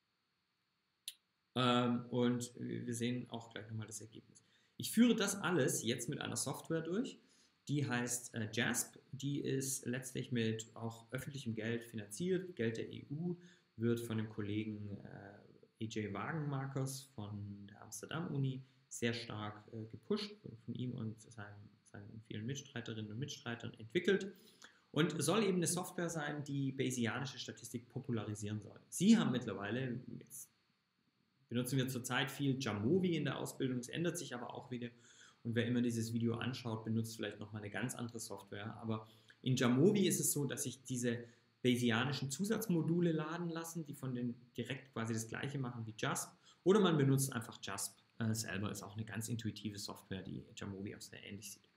Speaker 1: Ähm, und wir sehen auch gleich nochmal das Ergebnis. Ich führe das alles jetzt mit einer Software durch, die heißt äh, JASP, die ist letztlich mit auch öffentlichem Geld finanziert, Geld der E U, wird von dem Kollegen äh, A J Wagenmakers von der Amsterdam-Uni sehr stark äh, gepusht, von ihm und seinen, seinen vielen Mitstreiterinnen und Mitstreitern entwickelt und soll eben eine Software sein, die bayesianische Statistik popularisieren soll. Sie haben mittlerweile, jetzt benutzen wir zurzeit viel Jamovi in der Ausbildung, es ändert sich aber auch wieder und wer immer dieses Video anschaut, benutzt vielleicht nochmal eine ganz andere Software, aber in Jamovi ist es so, dass sich diese bayesianischen Zusatzmodule laden lassen, die von den direkt quasi das gleiche machen wie JASP, oder man benutzt einfach JASP äh, selber, ist auch eine ganz intuitive Software, die Jamovi auch sehr ähnlich sieht.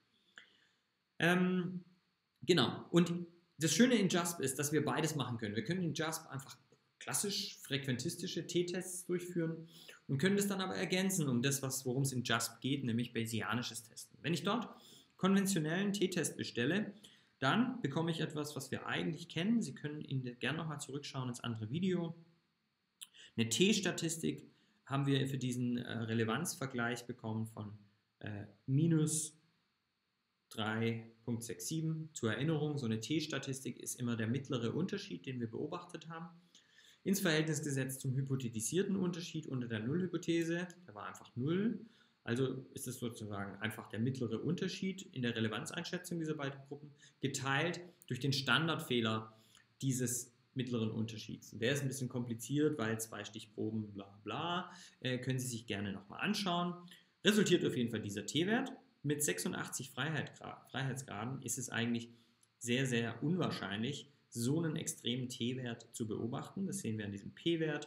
Speaker 1: Ähm, genau, und das Schöne in JASP ist, dass wir beides machen können. Wir können in JASP einfach klassisch frequentistische T-Tests durchführen und können das dann aber ergänzen um das, worum es in JASP geht, nämlich bayesianisches Testen. Wenn ich dort konventionellen T-Test bestelle, dann bekomme ich etwas, was wir eigentlich kennen. Sie können gerne nochmal zurückschauen ins andere Video. Eine T-Statistik haben wir für diesen äh, Relevanzvergleich bekommen von äh, minus drei Komma siebenundsechzig. Zur Erinnerung, so eine T-Statistik ist immer der mittlere Unterschied, den wir beobachtet haben. Ins Verhältnis gesetzt zum hypothetisierten Unterschied unter der Nullhypothese, der war einfach null. Also ist es sozusagen einfach der mittlere Unterschied in der Relevanzeinschätzung dieser beiden Gruppen, geteilt durch den Standardfehler dieses mittleren Unterschieds. Und der ist ein bisschen kompliziert, weil zwei Stichproben, bla bla, äh, können Sie sich gerne nochmal anschauen. Resultiert auf jeden Fall dieser T-Wert. Mit sechsundachtzig Freiheitsgraden ist es eigentlich sehr, sehr unwahrscheinlich, so einen extremen T-Wert zu beobachten. Das sehen wir an diesem P-Wert.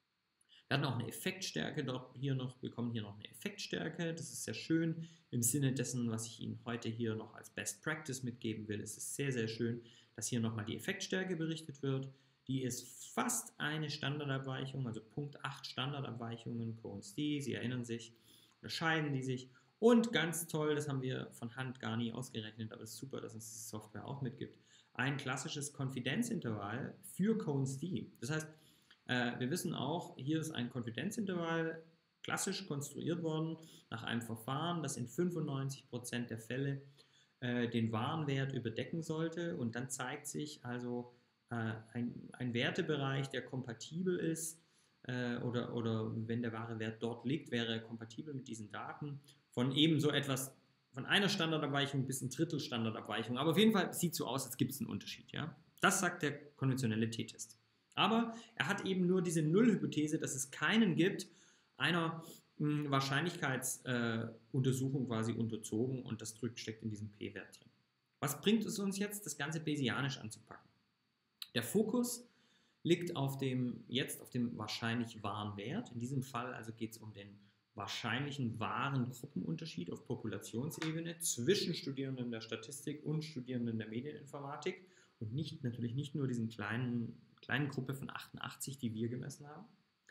Speaker 1: Wir hatten auch eine Effektstärke, dort hier noch, bekommen hier noch eine Effektstärke. Das ist sehr schön. Im Sinne dessen, was ich Ihnen heute hier noch als Best Practice mitgeben will, ist es sehr, sehr schön, dass hier nochmal die Effektstärke berichtet wird. Die ist fast eine Standardabweichung, also Punkt Punkt acht Standardabweichungen, Cohen's-d, Sie erinnern sich, unterscheiden die sich. Und ganz toll, das haben wir von Hand gar nie ausgerechnet, aber es ist super, dass uns die Software auch mitgibt, ein klassisches Konfidenzintervall für Cohen's-d. Das heißt, äh, wir wissen auch, hier ist ein Konfidenzintervall klassisch konstruiert worden nach einem Verfahren, das in fünfundneunzig Prozent der Fälle äh, den wahren Wert überdecken sollte. Und dann zeigt sich also äh, ein, ein Wertebereich, der kompatibel ist, äh, oder, oder wenn der wahre Wert dort liegt, wäre er kompatibel mit diesen Daten von eben so etwas, von einer Standardabweichung bis ein Drittel Standardabweichung. Aber auf jeden Fall sieht es so aus, als gibt es einen Unterschied. Ja? Das sagt der konventionelle T-Test. Aber er hat eben nur diese Nullhypothese, dass es keinen gibt, einer mh, Wahrscheinlichkeitsuntersuchung äh, quasi unterzogen und das drückt, steckt in diesem P-Wert drin. Was bringt es uns jetzt, das Ganze bayesianisch anzupacken? Der Fokus liegt auf dem, jetzt auf dem wahrscheinlich wahren Wert. In diesem Fall also geht es um den wahrscheinlichen wahren Gruppenunterschied auf Populationsebene zwischen Studierenden der Statistik und Studierenden der Medieninformatik und nicht, natürlich nicht nur diesen kleinen, kleinen Gruppe von achtundachtzig, die wir gemessen haben.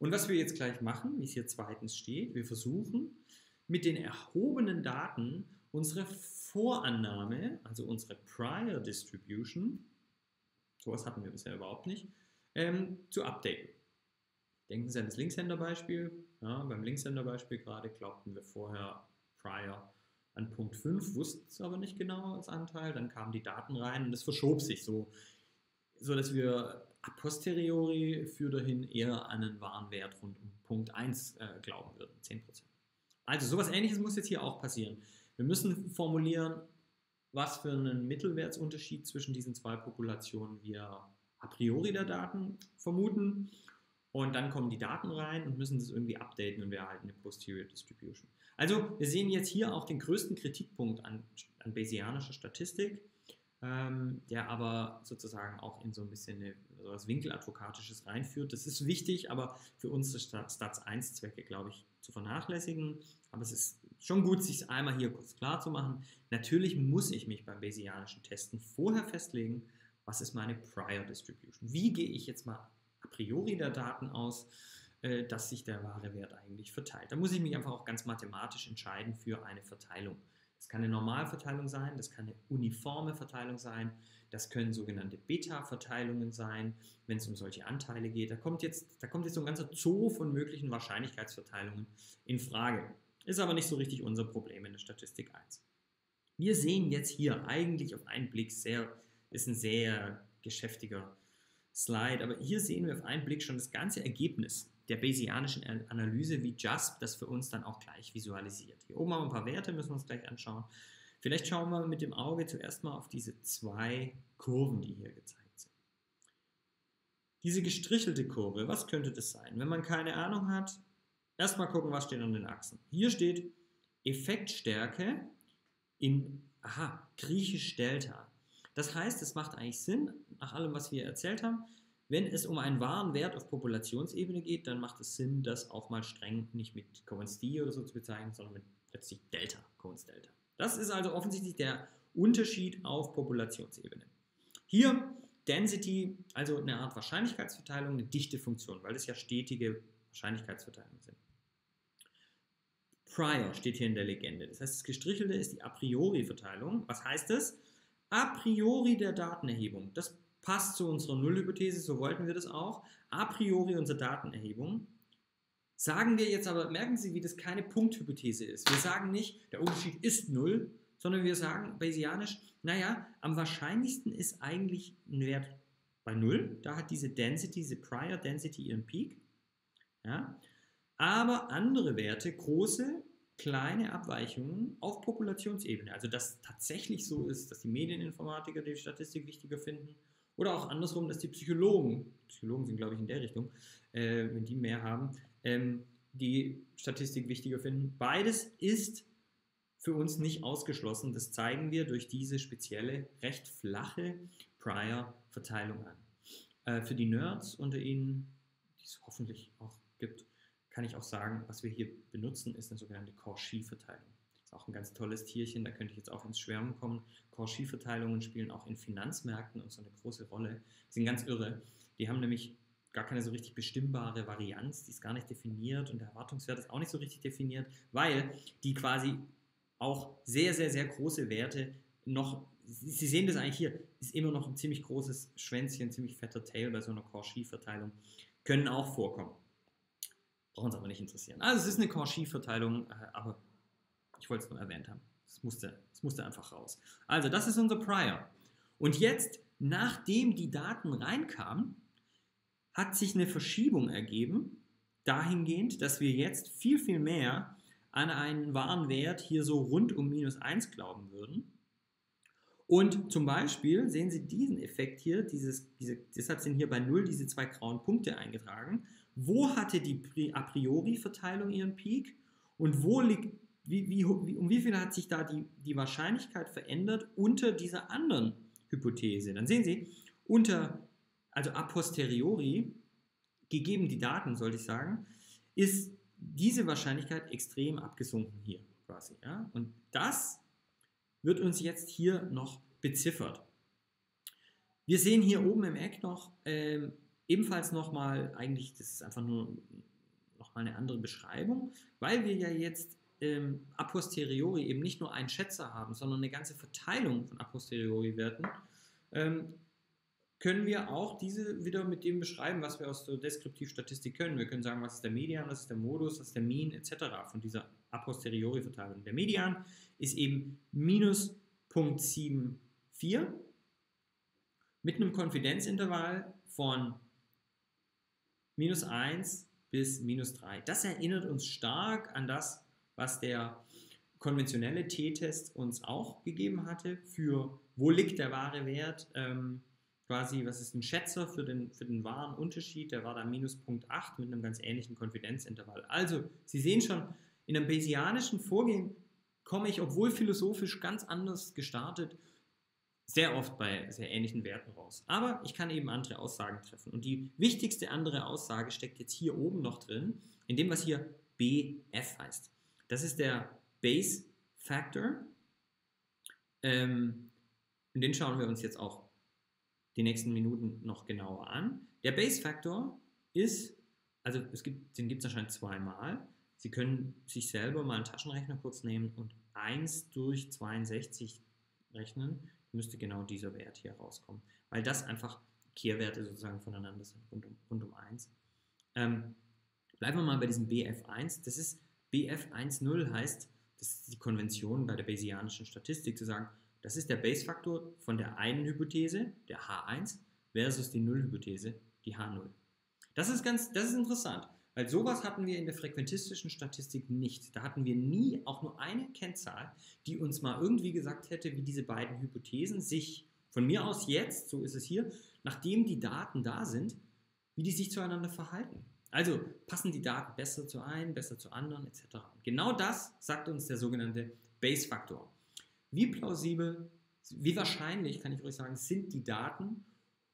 Speaker 1: Und was wir jetzt gleich machen, wie es hier zweitens steht, wir versuchen mit den erhobenen Daten unsere Vorannahme, also unsere Prior Distribution, sowas hatten wir bisher überhaupt nicht, ähm, zu updaten. Denken Sie an das Linkshänder-Beispiel. Ja, beim Linkshänder-Beispiel gerade glaubten wir vorher Prior an Punkt fünf, wussten es aber nicht genau als Anteil. Dann kamen die Daten rein und es verschob sich so, so dass wir a posteriori für dahin eher an einen Warenwert rund um Punkt eins äh, glauben würden, zehn Prozent. Also sowas Ähnliches muss jetzt hier auch passieren. Wir müssen formulieren, was für einen Mittelwertsunterschied zwischen diesen zwei Populationen wir a priori der Daten vermuten. Und dann kommen die Daten rein und müssen das irgendwie updaten und wir erhalten eine Posterior Distribution. Also wir sehen jetzt hier auch den größten Kritikpunkt an, an Bayesianischer Statistik, ähm, der aber sozusagen auch in so ein bisschen eine, so was Winkeladvokatisches reinführt. Das ist wichtig, aber für unsere Stats eins Zwecke, glaube ich, zu vernachlässigen. Aber es ist schon gut, sich einmal hier kurz klar zu machen. Natürlich muss ich mich beim Bayesianischen Testen vorher festlegen, was ist meine Prior Distribution. Wie gehe ich jetzt mal a priori der Daten aus, äh, dass sich der wahre Wert eigentlich verteilt. Da muss ich mich einfach auch ganz mathematisch entscheiden für eine Verteilung. Das kann eine Normalverteilung sein, das kann eine uniforme Verteilung sein, das können sogenannte Beta-Verteilungen sein, wenn es um solche Anteile geht. Da kommt, jetzt, da kommt jetzt so ein ganzer Zoo von möglichen Wahrscheinlichkeitsverteilungen in Frage. Ist aber nicht so richtig unser Problem in der Statistik eins. Wir sehen jetzt hier eigentlich auf einen Blick sehr, ist ein sehr geschäftiger Slide, aber hier sehen wir auf einen Blick schon das ganze Ergebnis der Bayesianischen Analyse, wie JASP das für uns dann auch gleich visualisiert. Hier oben haben wir ein paar Werte, müssen wir uns gleich anschauen. Vielleicht schauen wir mit dem Auge zuerst mal auf diese zwei Kurven, die hier gezeigt sind. Diese gestrichelte Kurve, was könnte das sein? Wenn man keine Ahnung hat, erstmal gucken, was steht an den Achsen. Hier steht Effektstärke in, aha, griechisch Delta. Das heißt, es macht eigentlich Sinn, nach allem, was wir erzählt haben, wenn es um einen wahren Wert auf Populationsebene geht, dann macht es Sinn, das auch mal streng nicht mit Cohen's d oder so zu bezeichnen, sondern mit letztlich Delta, Cohen's Delta. Das ist also offensichtlich der Unterschied auf Populationsebene. Hier Density, also eine Art Wahrscheinlichkeitsverteilung, eine Dichtefunktion, weil es ja stetige Wahrscheinlichkeitsverteilungen sind. Prior steht hier in der Legende. Das heißt, das Gestrichelte ist die a priori Verteilung. Was heißt das? A priori der Datenerhebung. Das passt zu unserer Nullhypothese, so wollten wir das auch. A priori unsere Datenerhebung. Sagen wir jetzt aber, merken Sie, wie das keine Punkthypothese ist. Wir sagen nicht, der Unterschied ist null, sondern wir sagen bayesianisch, naja, am wahrscheinlichsten ist eigentlich ein Wert bei null. Da hat diese Density, diese Prior Density ihren Peak. Ja? Aber andere Werte, große, kleine Abweichungen auf Populationsebene. Also dass tatsächlich so ist, dass die Medieninformatiker die Statistik wichtiger finden oder auch andersrum, dass die Psychologen, Psychologen sind glaube ich in der Richtung, äh, wenn die mehr haben, ähm, die Statistik wichtiger finden. Beides ist für uns nicht ausgeschlossen. Das zeigen wir durch diese spezielle, recht flache Prior-Verteilung an. Äh, für die Nerds unter Ihnen, die es hoffentlich auch gibt, kann ich auch sagen, was wir hier benutzen, ist eine sogenannte Cauchy-Verteilung. Das ist auch ein ganz tolles Tierchen, da könnte ich jetzt auch ins Schwärmen kommen. Cauchy-Verteilungen spielen auch in Finanzmärkten und so eine große Rolle. Die sind ganz irre. Die haben nämlich gar keine so richtig bestimmbare Varianz, die ist gar nicht definiert und der Erwartungswert ist auch nicht so richtig definiert, weil die quasi auch sehr, sehr, sehr große Werte noch, Sie sehen das eigentlich hier, ist immer noch ein ziemlich großes Schwänzchen, ein ziemlich fetter Tail bei so einer Cauchy-Verteilung, können auch vorkommen. Brauchen uns aber nicht interessieren. Also es ist eine Cauchy-Verteilung, aber ich wollte es nur erwähnt haben. Es musste, es musste einfach raus. Also das ist unser Prior. Und jetzt, nachdem die Daten reinkamen, hat sich eine Verschiebung ergeben, dahingehend, dass wir jetzt viel, viel mehr an einen wahren Wert hier so rund um minus eins glauben würden. Und zum Beispiel sehen Sie diesen Effekt hier, dieses, diese, deshalb sind hier bei null diese zwei grauen Punkte eingetragen. Wo hatte die a priori Verteilung ihren Peak und wo liegt, wie, wie, um wie viel hat sich da die, die Wahrscheinlichkeit verändert unter dieser anderen Hypothese? Dann sehen Sie, unter, also a posteriori, gegeben die Daten, sollte ich sagen, ist diese Wahrscheinlichkeit extrem abgesunken hier quasi. Ja? Und das wird uns jetzt hier noch beziffert. Wir sehen hier oben im Eck noch ähm, ebenfalls nochmal, eigentlich, das ist einfach nur auch mal eine andere Beschreibung, weil wir ja jetzt ähm, a posteriori eben nicht nur einen Schätzer haben, sondern eine ganze Verteilung von a posteriori Werten, ähm, können wir auch diese wieder mit dem beschreiben, was wir aus der Deskriptivstatistik können. Wir können sagen, was ist der Median, was ist der Modus, was ist der Mean, et cetera von dieser a posteriori Verteilung. Der Median ist eben minus null Komma vierundsiebzig mit einem Konfidenzintervall von minus eins bis minus drei. Das erinnert uns stark an das, was der konventionelle T-Test uns auch gegeben hatte, für wo liegt der wahre Wert, ähm, quasi, was ist ein Schätzer für den, für den wahren Unterschied, der war da minus null Komma acht mit einem ganz ähnlichen Konfidenzintervall. Also, Sie sehen schon, in einem bayesianischen Vorgehen komme ich, obwohl philosophisch ganz anders gestartet, sehr oft bei sehr ähnlichen Werten raus. Aber ich kann eben andere Aussagen treffen. Und die wichtigste andere Aussage steckt jetzt hier oben noch drin, in dem, was hier B F heißt. Das ist der Base Factor. Ähm, und den schauen wir uns jetzt auch die nächsten Minuten noch genauer an. Der Base Factor ist, also es gibt, den gibt es anscheinend zweimal. Sie können sich selber mal einen Taschenrechner kurz nehmen und eins durch zweiundsechzig rechnen. Müsste genau dieser Wert hier rauskommen, weil das einfach Kehrwerte sozusagen voneinander sind, rund um, rund um eins. Ähm, bleiben wir mal bei diesem B F eins. Das ist B F eins Komma null, heißt, das ist die Konvention bei der bayesianischen Statistik, zu sagen, das ist der Base-Faktor von der einen Hypothese, der H eins, versus die Null-Hypothese, die H null. Das ist ganz, das ist interessant, weil sowas hatten wir in der frequentistischen Statistik nicht. Da hatten wir nie auch nur eine Kennzahl, die uns mal irgendwie gesagt hätte, wie diese beiden Hypothesen sich von mir aus jetzt, so ist es hier, nachdem die Daten da sind, wie die sich zueinander verhalten. Also passen die Daten besser zu einem, besser zu anderen, et cetera. Genau das sagt uns der sogenannte Base-Faktor. Wie plausibel, wie wahrscheinlich, kann ich euch sagen, sind die Daten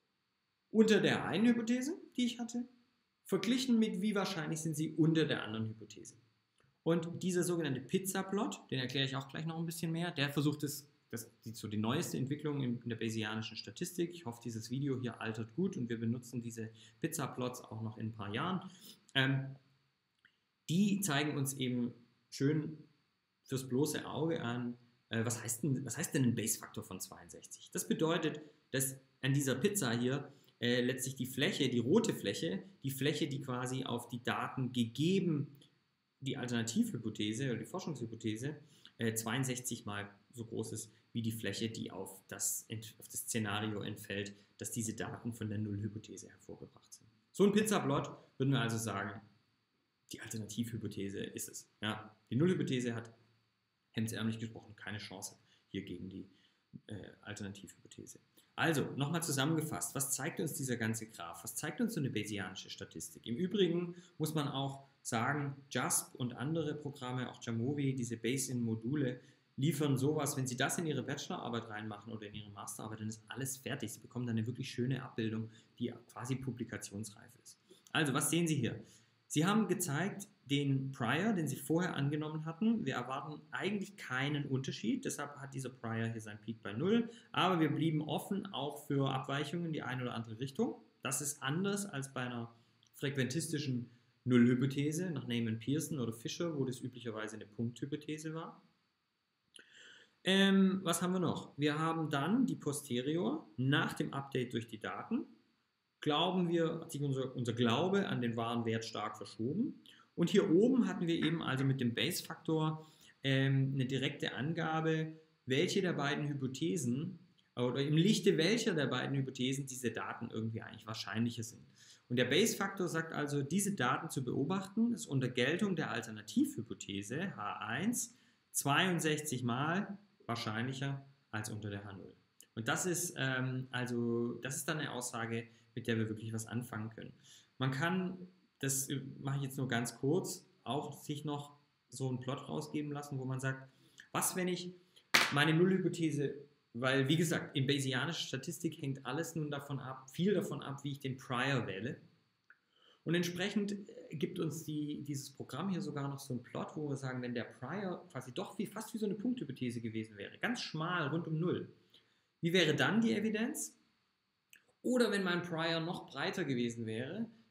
Speaker 1: unter der einen Hypothese, die ich hatte, verglichen mit wie wahrscheinlich sind sie unter der anderen Hypothese. Und dieser sogenannte Pizza-Plot, den erkläre ich auch gleich noch ein bisschen mehr, der versucht es, das ist so die neueste Entwicklung in, in der bayesianischen Statistik. Ich hoffe, dieses Video hier altert gut und wir benutzen diese Pizza-Plots auch noch in ein paar Jahren. Ähm, die zeigen uns eben schön fürs bloße Auge an, äh, was, heißt denn, was heißt denn ein Base-Faktor von zweiundsechzig? Das bedeutet, dass an dieser Pizza hier Äh, letztlich die Fläche, die rote Fläche, die Fläche, die quasi auf die Daten gegeben, die Alternativhypothese oder die Forschungshypothese, äh, zweiundsechzig mal so groß ist wie die Fläche, die auf das, auf das Szenario entfällt, dass diese Daten von der Nullhypothese hervorgebracht sind. So ein Pizza-Plot würden wir also sagen, die Alternativhypothese ist es. Ja, die Nullhypothese hat, hemdsärmlich gesprochen, keine Chance hier gegen die äh, Alternativhypothese. Also, nochmal zusammengefasst, was zeigt uns dieser ganze Graph? Was zeigt uns so eine bayesianische Statistik? Im Übrigen muss man auch sagen, JASP und andere Programme, auch Jamovi, diese Bayesian-Module, liefern sowas, wenn Sie das in Ihre Bachelorarbeit reinmachen oder in Ihre Masterarbeit, dann ist alles fertig. Sie bekommen dann eine wirklich schöne Abbildung, die quasi publikationsreif ist. Also, was sehen Sie hier? Sie haben gezeigt, den Prior, den Sie vorher angenommen hatten, wir erwarten eigentlich keinen Unterschied, deshalb hat dieser Prior hier seinen Peak bei null, aber wir blieben offen auch für Abweichungen in die eine oder andere Richtung. Das ist anders als bei einer frequentistischen Nullhypothese nach Neyman Pearson oder Fisher, wo das üblicherweise eine Punkthypothese war. Ähm, was haben wir noch? Wir haben dann die Posterior nach dem Update durch die Daten. Glauben wir, hat sich unser, unser Glaube an den wahren Wert stark verschoben. Und hier oben hatten wir eben also mit dem Base-Faktor ähm, eine direkte Angabe, welche der beiden Hypothesen oder im Lichte welcher der beiden Hypothesen diese Daten irgendwie eigentlich wahrscheinlicher sind. Und der Base-Faktor sagt also, diese Daten zu beobachten, ist unter Geltung der Alternativhypothese H eins zweiundsechzig Mal wahrscheinlicher als unter der H null. Und das ist, ähm, also, das ist dann eine Aussage, mit der wir wirklich was anfangen können. Man kann, das mache ich jetzt nur ganz kurz, auch sich noch so einen Plot rausgeben lassen, wo man sagt, was, wenn ich meine Nullhypothese, weil wie gesagt, in bayesianischer Statistik hängt alles nun davon ab, viel davon ab, wie ich den Prior wähle. Und entsprechend gibt uns die, dieses Programm hier sogar noch so einen Plot, wo wir sagen, wenn der Prior quasi doch wie, fast wie so eine Punkthypothese gewesen wäre, ganz schmal, rund um null, wie wäre dann die Evidenz? Oder wenn mein Prior noch breiter gewesen wäre,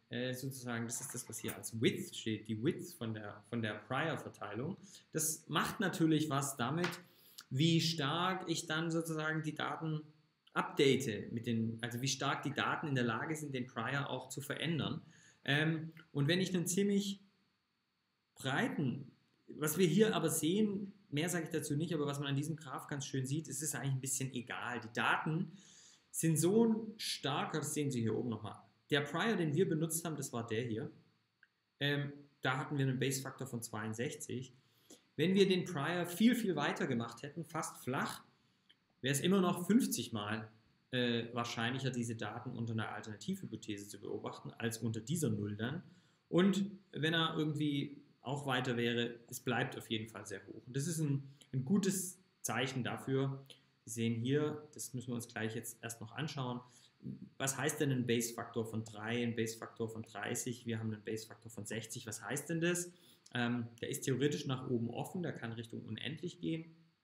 Speaker 1: äh, sozusagen, das ist das, was hier als Width steht, die Width von der, von der Prior-Verteilung. Das macht natürlich was damit, wie stark ich dann sozusagen die Daten update, mit den, also wie stark die Daten in der Lage sind, den Prior auch zu verändern. Ähm, und wenn ich einen ziemlich breiten, was wir hier aber sehen, mehr sage ich dazu nicht, aber was man an diesem Graph ganz schön sieht, ist es eigentlich ein bisschen egal. Die Daten sind so ein starker, das sehen Sie hier oben nochmal. Der Prior, den wir benutzt haben, das war der hier. Ähm, da hatten wir einen Base-Faktor von zweiundsechzig. Wenn wir den Prior viel, viel weiter gemacht hätten, fast flach, wäre es immer noch fünfzig Mal äh, wahrscheinlicher, diese Daten unter einer Alternativhypothese zu beobachten, als unter dieser Null dann. Und wenn er irgendwie auch weiter wäre, es bleibt auf jeden Fall sehr hoch. Und das ist ein, ein gutes Zeichen dafür. Sie sehen hier, das müssen wir uns gleich jetzt erst noch anschauen, was heißt denn ein Base-Faktor von drei, ein Base-Faktor von dreißig, wir haben einen Base-Faktor von sechzig, was heißt denn das? Ähm, der ist theoretisch nach oben offen, der kann Richtung unendlich gehen.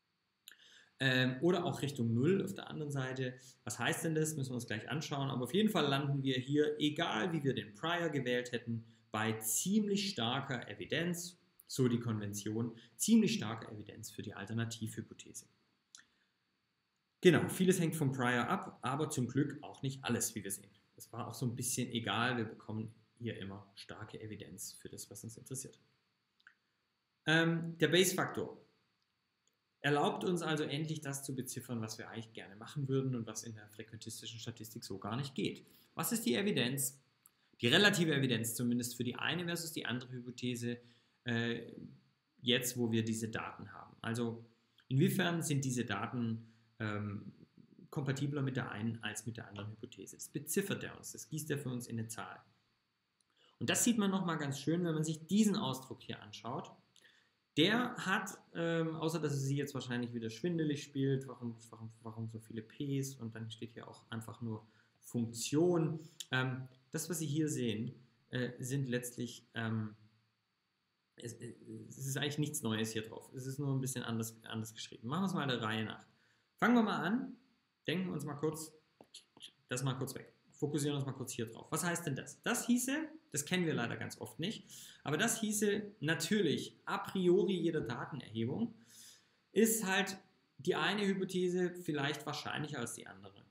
Speaker 1: Ähm, oder auch Richtung Null auf der anderen Seite. Was heißt denn das? Müssen wir uns gleich anschauen. Aber auf jeden Fall landen wir hier, egal wie wir den Prior gewählt hätten, bei ziemlich starker Evidenz, so die Konvention, ziemlich starker Evidenz für die Alternativhypothese. Genau, vieles hängt vom Prior ab, aber zum Glück auch nicht alles, wie wir sehen. Das war auch so ein bisschen egal, wir bekommen hier immer starke Evidenz für das, was uns interessiert. Ähm, der Base-Faktor erlaubt uns also endlich das zu beziffern, was wir eigentlich gerne machen würden und was in der frequentistischen Statistik so gar nicht geht. Was ist die Evidenz? Die relative Evidenz zumindest für die eine versus die andere Hypothese, äh, jetzt wo wir diese Daten haben. Also inwiefern sind diese Daten ähm, kompatibler mit der einen als mit der anderen Hypothese? Das beziffert er uns, das gießt er für uns in eine Zahl. Und das sieht man nochmal ganz schön, wenn man sich diesen Ausdruck hier anschaut. Der hat, ähm, außer dass es sie jetzt wahrscheinlich wieder schwindelig spielt, warum, warum, warum so viele P's und dann steht hier auch einfach nur Funktion. Ähm, das, was Sie hier sehen, äh, sind letztlich, ähm, es, es ist eigentlich nichts Neues hier drauf. Es ist nur ein bisschen anders, anders geschrieben. Machen wir es mal der Reihe nach. Fangen wir mal an, denken uns mal kurz, das mal kurz weg. Fokussieren uns mal kurz hier drauf. Was heißt denn das? Das hieße, das kennen wir leider ganz oft nicht, aber das hieße natürlich a priori jeder Datenerhebung ist halt die eine Hypothese vielleicht wahrscheinlicher als die andere.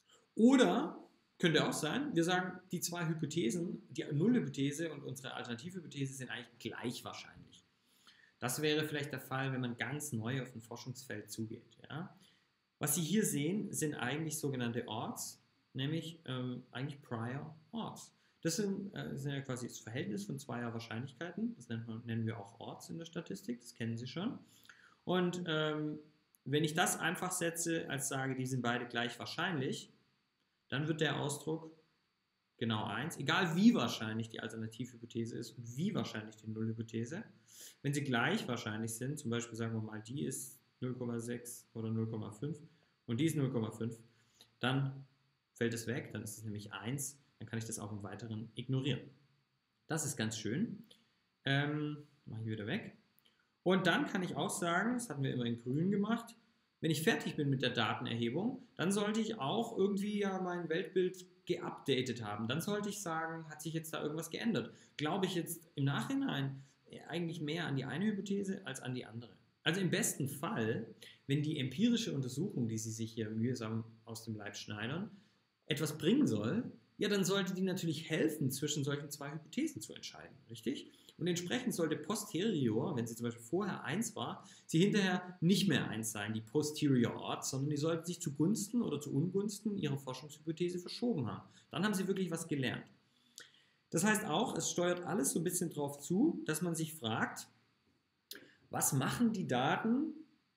Speaker 1: Oder könnte auch sein, wir sagen, die zwei Hypothesen, die Nullhypothese und unsere Alternativhypothese sind eigentlich gleich wahrscheinlich. Das wäre vielleicht der Fall, wenn man ganz neu auf ein Forschungsfeld zugeht. Ja? Was Sie hier sehen, sind eigentlich sogenannte Odds, nämlich ähm, eigentlich Prior Odds. Das sind, äh, sind ja quasi das Verhältnis von zweier Wahrscheinlichkeiten. Das nennt man, nennen wir auch Odds in der Statistik, das kennen Sie schon. Und ähm, wenn ich das einfach setze, als sage, die sind beide gleich wahrscheinlich, dann wird der Ausdruck genau eins, egal wie wahrscheinlich die Alternativhypothese ist und wie wahrscheinlich die Nullhypothese. Wenn sie gleich wahrscheinlich sind, zum Beispiel sagen wir mal, die ist null Komma sechs oder null Komma fünf und die ist null Komma fünf, dann fällt es weg, dann ist es nämlich eins, dann kann ich das auch im Weiteren ignorieren. Das ist ganz schön. Ähm, mache ich wieder weg. Und dann kann ich auch sagen, das hatten wir immer in grün gemacht, wenn ich fertig bin mit der Datenerhebung, dann sollte ich auch irgendwie ja mein Weltbild geupdatet haben. Dann sollte ich sagen, hat sich jetzt da irgendwas geändert? Glaube ich jetzt im Nachhinein eigentlich mehr an die eine Hypothese als an die andere? Also im besten Fall, wenn die empirische Untersuchung, die Sie sich hier mühsam aus dem Leib schneidern, etwas bringen soll, ja, dann sollte die natürlich helfen, zwischen solchen zwei Hypothesen zu entscheiden, richtig? Und entsprechend sollte posterior, wenn sie zum Beispiel vorher eins war, sie hinterher nicht mehr eins sein, die posterior Odds, sondern die sollten sich zugunsten oder zu Ungunsten ihrer Forschungshypothese verschoben haben. Dann haben sie wirklich was gelernt. Das heißt auch, es steuert alles so ein bisschen darauf zu, dass man sich fragt, was machen die Daten?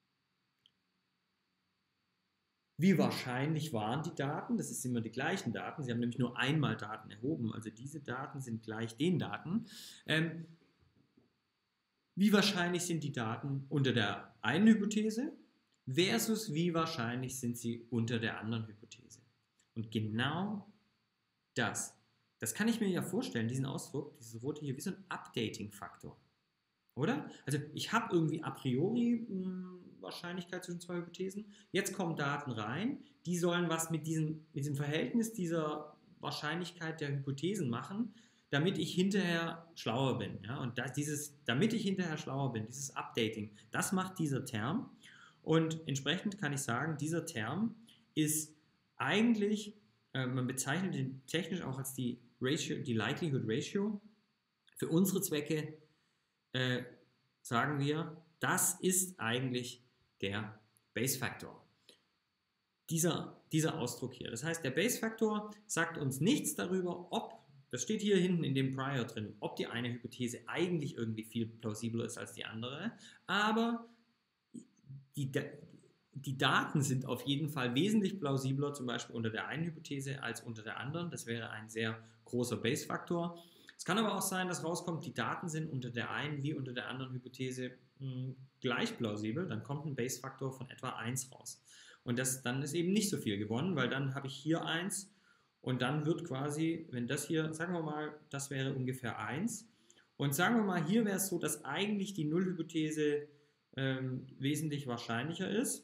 Speaker 1: Wie wahrscheinlich waren die Daten? Das sind immer die gleichen Daten. Sie haben nämlich nur einmal Daten erhoben. Also diese Daten sind gleich den Daten. Ähm, wie wahrscheinlich sind die Daten unter der einen Hypothese versus wie wahrscheinlich sind sie unter der anderen Hypothese? Und genau das, das kann ich mir ja vorstellen, diesen Ausdruck, dieses rote hier, wie so ein Updating-Faktor. Oder? Also ich habe irgendwie a priori mh, Wahrscheinlichkeit zwischen zwei Hypothesen. Jetzt kommen Daten rein, die sollen was mit diesem, mit diesem Verhältnis dieser Wahrscheinlichkeit der Hypothesen machen. damit ich hinterher schlauer bin. Ja? Und das, dieses, damit ich hinterher schlauer bin, dieses Updating, das macht dieser Term. Und entsprechend kann ich sagen, dieser Term ist eigentlich, äh, man bezeichnet ihn technisch auch als die Ratio, die Likelihood Ratio. Für unsere Zwecke äh, sagen wir, das ist eigentlich der Base Factor. Dieser, dieser Ausdruck hier. Das heißt, der Base Factor sagt uns nichts darüber, ob, das steht hier hinten in dem Prior drin, ob die eine Hypothese eigentlich irgendwie viel plausibler ist als die andere, aber die, die Daten sind auf jeden Fall wesentlich plausibler, zum Beispiel unter der einen Hypothese als unter der anderen. Das wäre ein sehr großer Base Factor. Es kann aber auch sein, dass rauskommt, die Daten sind unter der einen wie unter der anderen Hypothese mh, gleich plausibel. Dann kommt ein Base Factor von etwa eins raus. Und das, dann ist eben nicht so viel gewonnen, weil dann habe ich hier eins und dann wird quasi, wenn das hier, sagen wir mal, das wäre ungefähr eins. Und sagen wir mal, hier wäre es so, dass eigentlich die Nullhypothese ähm, wesentlich wahrscheinlicher ist.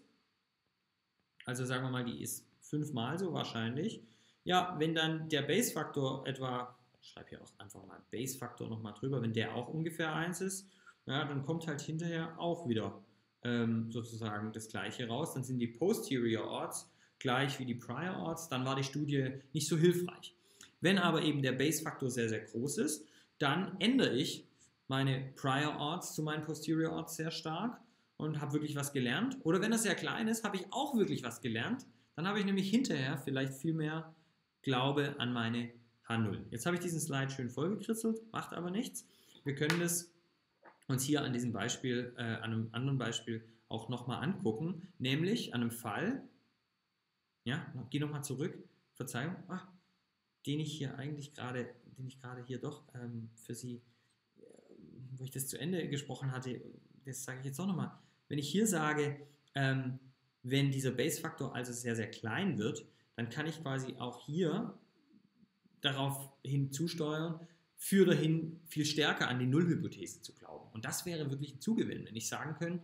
Speaker 1: Also sagen wir mal, die ist fünfmal so wahrscheinlich. Ja, wenn dann der Base-Faktor etwa, ich schreibe hier auch einfach mal Base-Faktor nochmal drüber, wenn der auch ungefähr eins ist, ja, dann kommt halt hinterher auch wieder ähm, sozusagen das Gleiche raus. Dann sind die Posterior Odds gleich wie die Prior Odds, dann war die Studie nicht so hilfreich. Wenn aber eben der Base-Faktor sehr, sehr groß ist, dann ändere ich meine Prior Odds zu meinen Posterior Odds sehr stark und habe wirklich was gelernt. Oder wenn das sehr klein ist, habe ich auch wirklich was gelernt. Dann habe ich nämlich hinterher vielleicht viel mehr Glaube an meine H null. Jetzt habe ich diesen Slide schön vollgekritzelt, macht aber nichts. Wir können das uns hier an diesem Beispiel, äh, an einem anderen Beispiel auch nochmal angucken, nämlich an einem Fall, ja, geh nochmal zurück, Verzeihung, ach, den ich hier eigentlich gerade, den ich gerade hier doch ähm, für Sie, äh, wo ich das zu Ende gesprochen hatte, das sage ich jetzt auch nochmal. Wenn ich hier sage, ähm, wenn dieser Base-Faktor also sehr, sehr klein wird, dann kann ich quasi auch hier darauf hinzusteuern, für dahin viel stärker an die Nullhypothese zu glauben. Und das wäre wirklich ein Zugewinn, wenn ich sagen könnte,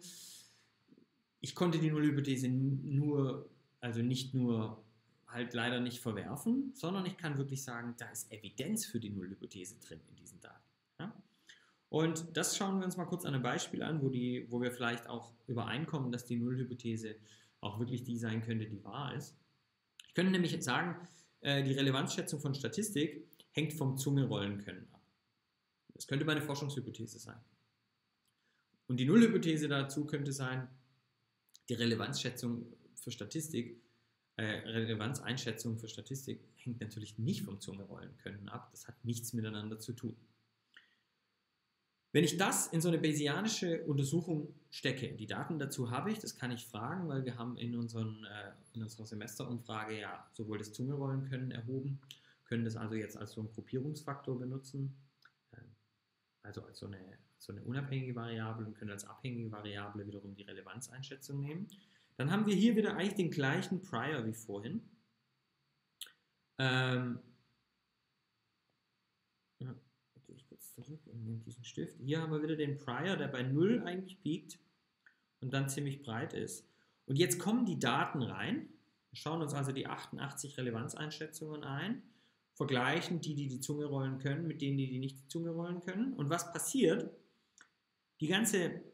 Speaker 1: ich konnte die Nullhypothese nur, also nicht nur halt leider nicht verwerfen, sondern ich kann wirklich sagen, da ist Evidenz für die Nullhypothese drin in diesen Daten. Ja? Und das schauen wir uns mal kurz an einem Beispiel an, wo, die, wo wir vielleicht auch übereinkommen, dass die Nullhypothese auch wirklich die sein könnte, die wahr ist. Ich könnte nämlich jetzt sagen, die Relevanzschätzung von Statistik hängt vom Zungenrollenkönnen ab. Das könnte meine Forschungshypothese sein. Und die Nullhypothese dazu könnte sein, die Relevanzschätzung für Statistik, äh, Relevanzeinschätzung für Statistik hängt natürlich nicht vom Zungenrollenkönnen ab. Das hat nichts miteinander zu tun. Wenn ich das in so eine bayesianische Untersuchung stecke, die Daten dazu habe ich, das kann ich fragen, weil wir haben in, unseren, äh, in unserer Semesterumfrage ja sowohl das Zungenrollenkönnen erhoben, können das also jetzt als so einen Gruppierungsfaktor benutzen, äh, also als so eine, so eine unabhängige Variable und können als abhängige Variable wiederum die Relevanzeinschätzung nehmen. Dann haben wir hier wieder eigentlich den gleichen Prior wie vorhin. Ähm, ja. Gehe ich kurz zurück und nehme diesen Stift. Hier haben wir wieder den Prior, der bei null eigentlich piekt und dann ziemlich breit ist. Und jetzt kommen die Daten rein. Wir schauen uns also die achtundachtzig Relevanzeinschätzungen ein, vergleichen die, die die Zunge rollen können, mit denen, die, die nicht die Zunge rollen können. Und was passiert? Die ganze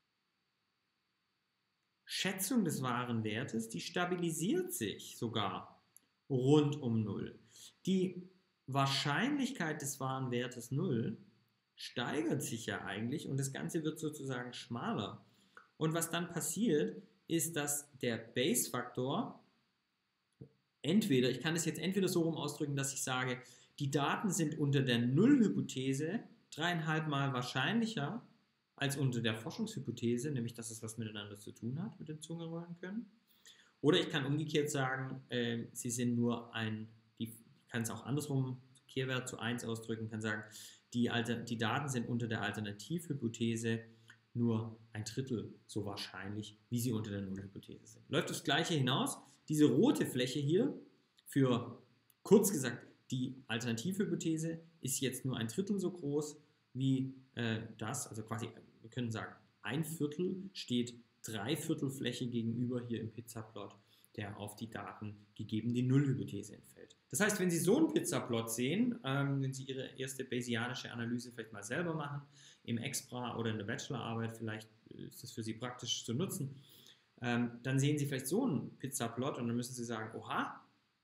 Speaker 1: Schätzung des wahren Wertes, die stabilisiert sich sogar rund um null. Die Wahrscheinlichkeit des wahren Wertes null steigert sich ja eigentlich und das Ganze wird sozusagen schmaler. Und was dann passiert, ist, dass der Base-Faktor entweder, ich kann es jetzt entweder so rum ausdrücken, dass ich sage, die Daten sind unter der Null-Hypothese dreieinhalb Mal wahrscheinlicher als unter der Forschungshypothese, nämlich dass es was miteinander zu tun hat, mit dem Zungenrollen können. Oder ich kann umgekehrt sagen, äh, sie sind nur ein, die, ich kann es auch andersrum, Kehrwert zu eins ausdrücken, kann sagen, die, Alter, die Daten sind unter der Alternativhypothese nur ein Drittel so wahrscheinlich, wie sie unter der Nullhypothese sind. Läuft das Gleiche hinaus? Diese rote Fläche hier für, kurz gesagt, die Alternativhypothese ist jetzt nur ein Drittel so groß wie äh, das, also quasi, wir können sagen, ein Viertel steht drei Viertel Fläche gegenüber hier im Pizza-Plot, der auf die Daten gegeben die Nullhypothese entfällt. Das heißt, wenn Sie so einen Pizzaplot sehen, ähm, wenn Sie Ihre erste Bayesianische Analyse vielleicht mal selber machen, im Expra oder in der Bachelorarbeit, vielleicht ist das für Sie praktisch zu nutzen, ähm, dann sehen Sie vielleicht so einen Pizzaplot und dann müssen Sie sagen, oha,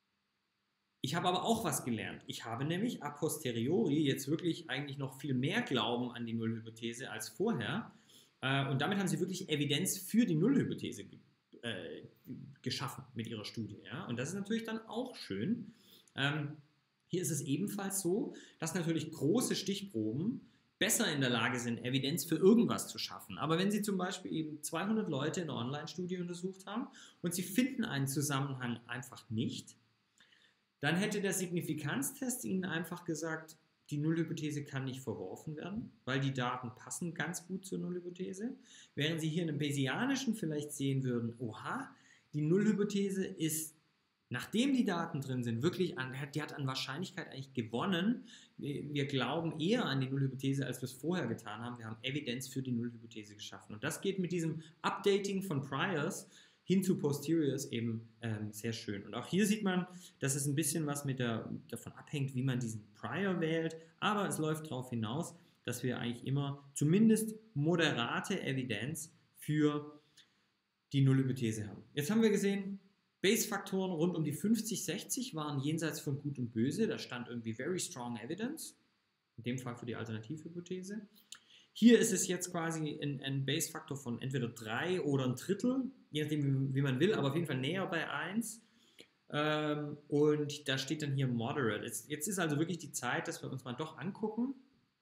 Speaker 1: ich habe aber auch was gelernt. Ich habe nämlich a posteriori jetzt wirklich eigentlich noch viel mehr Glauben an die Nullhypothese als vorher. Äh, und damit haben Sie wirklich Evidenz für die Nullhypothese ge äh, geschaffen mit Ihrer Studie. Ja? Und das ist natürlich dann auch schön. Ähm, hier ist es ebenfalls so, dass natürlich große Stichproben besser in der Lage sind, Evidenz für irgendwas zu schaffen. Aber wenn Sie zum Beispiel eben zweihundert Leute in einer Online-Studie untersucht haben und Sie finden einen Zusammenhang einfach nicht, dann hätte der Signifikanztest Ihnen einfach gesagt, die Nullhypothese kann nicht verworfen werden, weil die Daten passen ganz gut zur Nullhypothese. Während Sie hier in einem Bayesianischen vielleicht sehen würden, oha, die Nullhypothese ist, nachdem die Daten drin sind, wirklich an, die hat an Wahrscheinlichkeit eigentlich gewonnen. Wir glauben eher an die Nullhypothese, als wir es vorher getan haben. Wir haben Evidenz für die Nullhypothese geschaffen. Und das geht mit diesem Updating von Priors hin zu Posteriors eben ähm, sehr schön. Und auch hier sieht man, dass es ein bisschen was mit der, davon abhängt, wie man diesen Prior wählt, aber es läuft darauf hinaus, dass wir eigentlich immer zumindest moderate Evidenz für die Nullhypothese haben. Jetzt haben wir gesehen, Bayes-Faktoren rund um die fünfzig, sechzig waren jenseits von Gut und Böse, da stand irgendwie very strong evidence, in dem Fall für die Alternativhypothese. Hier ist es jetzt quasi ein, ein Bayes-Faktor von entweder drei oder ein Drittel, je nachdem, wie, wie man will, aber auf jeden Fall näher bei eins. Ähm, und da steht dann hier moderate. Jetzt, jetzt ist also wirklich die Zeit, dass wir uns mal doch angucken,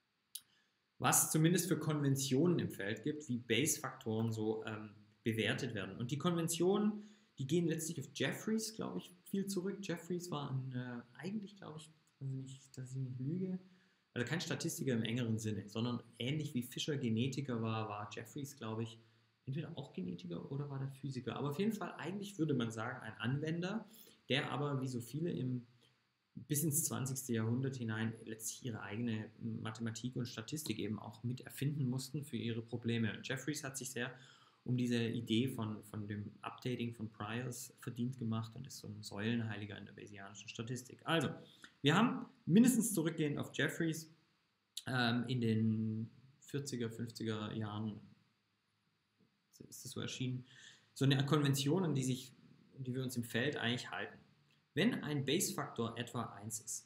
Speaker 1: was zumindest für Konventionen im Feld gibt, wie Bayes-Faktoren so ähm, bewertet werden. Und die Konventionen, die gehen letztlich auf Jeffreys, glaube ich, viel zurück. Jeffreys war ein, äh, eigentlich, glaube ich, also nicht, dass ich nicht lüge, also kein Statistiker im engeren Sinne, sondern ähnlich wie Fischer Genetiker war, war Jeffreys, glaube ich, entweder auch Genetiker oder war der Physiker. Aber auf jeden Fall, eigentlich würde man sagen, ein Anwender, der aber wie so viele im, bis ins zwanzigste Jahrhundert hinein letztlich ihre eigene Mathematik und Statistik eben auch mit erfinden mussten für ihre Probleme. Und Jeffreys hat sich sehr um diese Idee von, von dem Updating von Priors verdient gemacht und ist so ein Säulenheiliger in der Bayesianischen Statistik. Also, wir haben mindestens zurückgehend auf Jeffreys ähm, in den vierziger, fünfziger Jahren ist es so erschienen, so eine Konvention, an die, sich, die wir uns im Feld eigentlich halten. Wenn ein Bayes-Faktor etwa eins ist,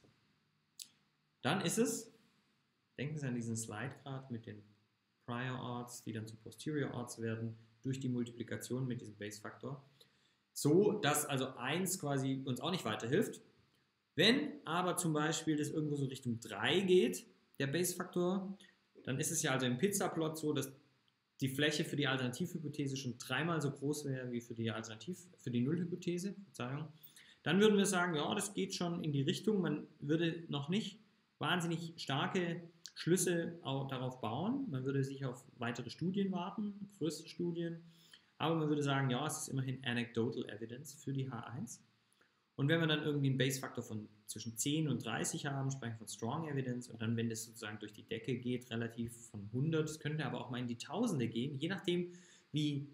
Speaker 1: dann ist es, denken Sie an diesen Slide gerade mit den Prior Odds, die dann zu Posterior Odds werden, durch die Multiplikation mit diesem Bayes-Faktor, so dass also eins quasi uns auch nicht weiterhilft. Wenn aber zum Beispiel das irgendwo so Richtung drei geht, der Bayes-Faktor, dann ist es ja also im Pizza-Plot so, dass die Fläche für die Alternativhypothese schon dreimal so groß wäre wie für die Alternativ, für die Nullhypothese. Verzeihung. Dann würden wir sagen, ja, das geht schon in die Richtung. Man würde noch nicht wahnsinnig starke Schlüsse auch darauf bauen. Man würde sich auf weitere Studien warten, größere Studien. Aber man würde sagen, ja, es ist immerhin Anecdotal Evidence für die H eins. Und wenn wir dann irgendwie einen Bayes-Faktor von zwischen zehn und dreißig haben, sprechen wir von Strong Evidence. Und dann, wenn das sozusagen durch die Decke geht, relativ von hundert, es könnte aber auch mal in die Tausende gehen, je nachdem, wie,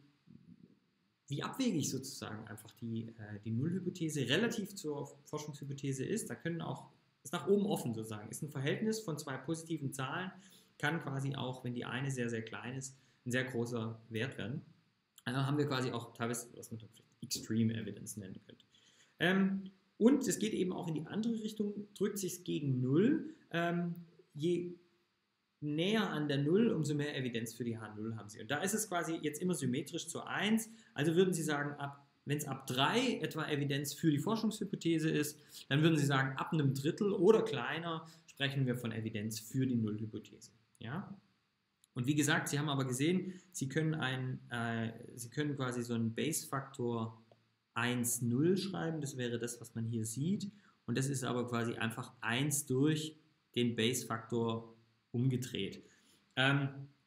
Speaker 1: wie abwegig sozusagen einfach die, äh, die Nullhypothese relativ zur Forschungshypothese ist. Da können auch, ist nach oben offen sozusagen, ist ein Verhältnis von zwei positiven Zahlen, kann quasi auch, wenn die eine sehr, sehr klein ist, ein sehr großer Wert werden. Also haben wir quasi auch teilweise, was man Extreme Evidence nennen könnte. Ähm, und es geht eben auch in die andere Richtung, drückt sich gegen Null. Ähm, je näher an der Null, umso mehr Evidenz für die H null haben Sie. Und da ist es quasi jetzt immer symmetrisch zu eins. Also würden Sie sagen, ab, wenn es ab drei etwa Evidenz für die Forschungshypothese ist, dann würden Sie sagen, ab einem Drittel oder kleiner sprechen wir von Evidenz für die Nullhypothese. Ja? Und wie gesagt, Sie haben aber gesehen, Sie können, ein, äh, Sie können quasi so einen Bayes-Faktor eins null schreiben, das wäre das, was man hier sieht. Und das ist aber quasi einfach eins durch den Bayes-Faktor umgedreht. Ähm,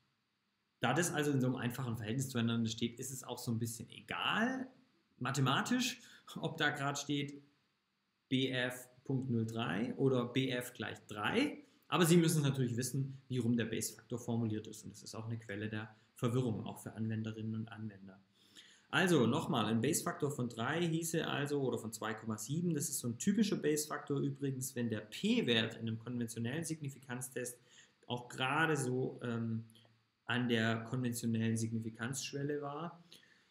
Speaker 1: da das also in so einem einfachen Verhältnis zueinander steht, ist es auch so ein bisschen egal, mathematisch, ob da gerade steht B F Punkt null drei oder B F gleich drei. Aber Sie müssen natürlich wissen, wie rum der Bayes-Faktor formuliert ist. Und das ist auch eine Quelle der Verwirrung, auch für Anwenderinnen und Anwender. Also nochmal, ein Base-Faktor von drei hieße also, oder von zwei Komma sieben, das ist so ein typischer Base-Faktor übrigens, wenn der P-Wert in einem konventionellen Signifikanztest auch gerade so ähm, an der konventionellen Signifikanzschwelle war.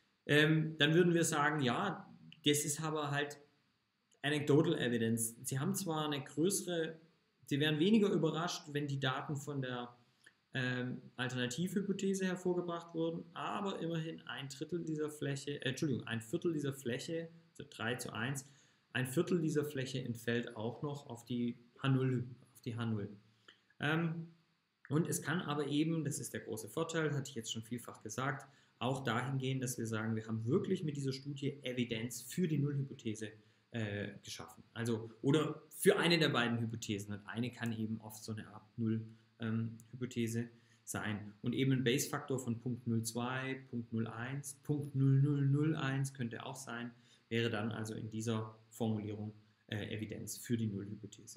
Speaker 1: Ähm, dann würden wir sagen, ja, das ist aber halt Anecdotal Evidence. Sie haben zwar eine größere, Sie wären weniger überrascht, wenn die Daten von der ähm, Alternativhypothese hervorgebracht wurden, aber immerhin ein Drittel dieser Fläche, äh, Entschuldigung, ein Viertel dieser Fläche, also drei zu eins, ein Viertel dieser Fläche entfällt auch noch auf die H null. Auf die H null. Ähm, und es kann aber eben, das ist der große Vorteil, hatte ich jetzt schon vielfach gesagt, auch dahin gehen, dass wir sagen, wir haben wirklich mit dieser Studie Evidenz für die Nullhypothese äh, geschaffen. Also, oder für eine der beiden Hypothesen. Und eine kann eben oft so eine Art Null-Hypothese ähm, sein. Und eben ein Base-Faktor von Punkt null Komma zwei, Punkt null Komma eins, Punkt null null null eins könnte auch sein, wäre dann also in dieser Formulierung äh, Evidenz für die Null-Hypothese.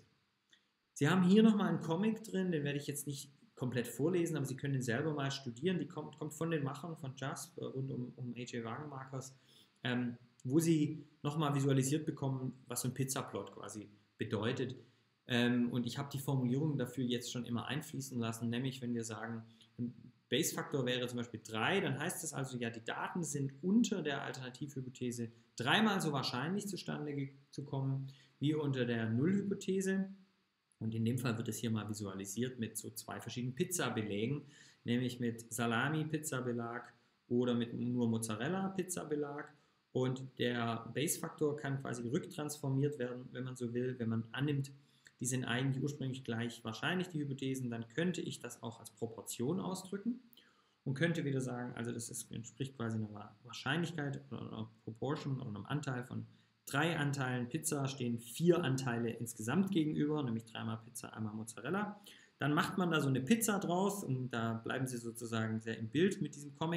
Speaker 1: Sie haben hier nochmal einen Comic drin, den werde ich jetzt nicht komplett vorlesen, aber Sie können den selber mal studieren. Die kommt, kommt von den Machern von JASP rund um, um A J Wagenmakers, ähm, wo Sie nochmal visualisiert bekommen, was so ein Pizzaplot quasi bedeutet. Ähm, und ich habe die Formulierung dafür jetzt schon immer einfließen lassen, nämlich wenn wir sagen, ein Base-Faktor wäre zum Beispiel drei, dann heißt das also, ja, die Daten sind unter der Alternativhypothese dreimal so wahrscheinlich zustande zu kommen wie unter der Nullhypothese. Und in dem Fall wird es hier mal visualisiert mit so zwei verschiedenen Pizzabelägen, nämlich mit Salami-Pizzabelag oder mit nur Mozzarella-Pizzabelag. Und der Base-Faktor kann quasi rücktransformiert werden, wenn man so will. Wenn man annimmt, die sind eigentlich ursprünglich gleich wahrscheinlich, die Hypothesen, dann könnte ich das auch als Proportion ausdrücken und könnte wieder sagen, also das ist, entspricht quasi einer Wahrscheinlichkeit oder einer Proportion oder einem Anteil von drei Anteilen Pizza stehen vier Anteile insgesamt gegenüber, nämlich dreimal Pizza, einmal Mozzarella. Dann macht man da so eine Pizza draus und da bleiben Sie sozusagen sehr im Bild mit diesem Comic.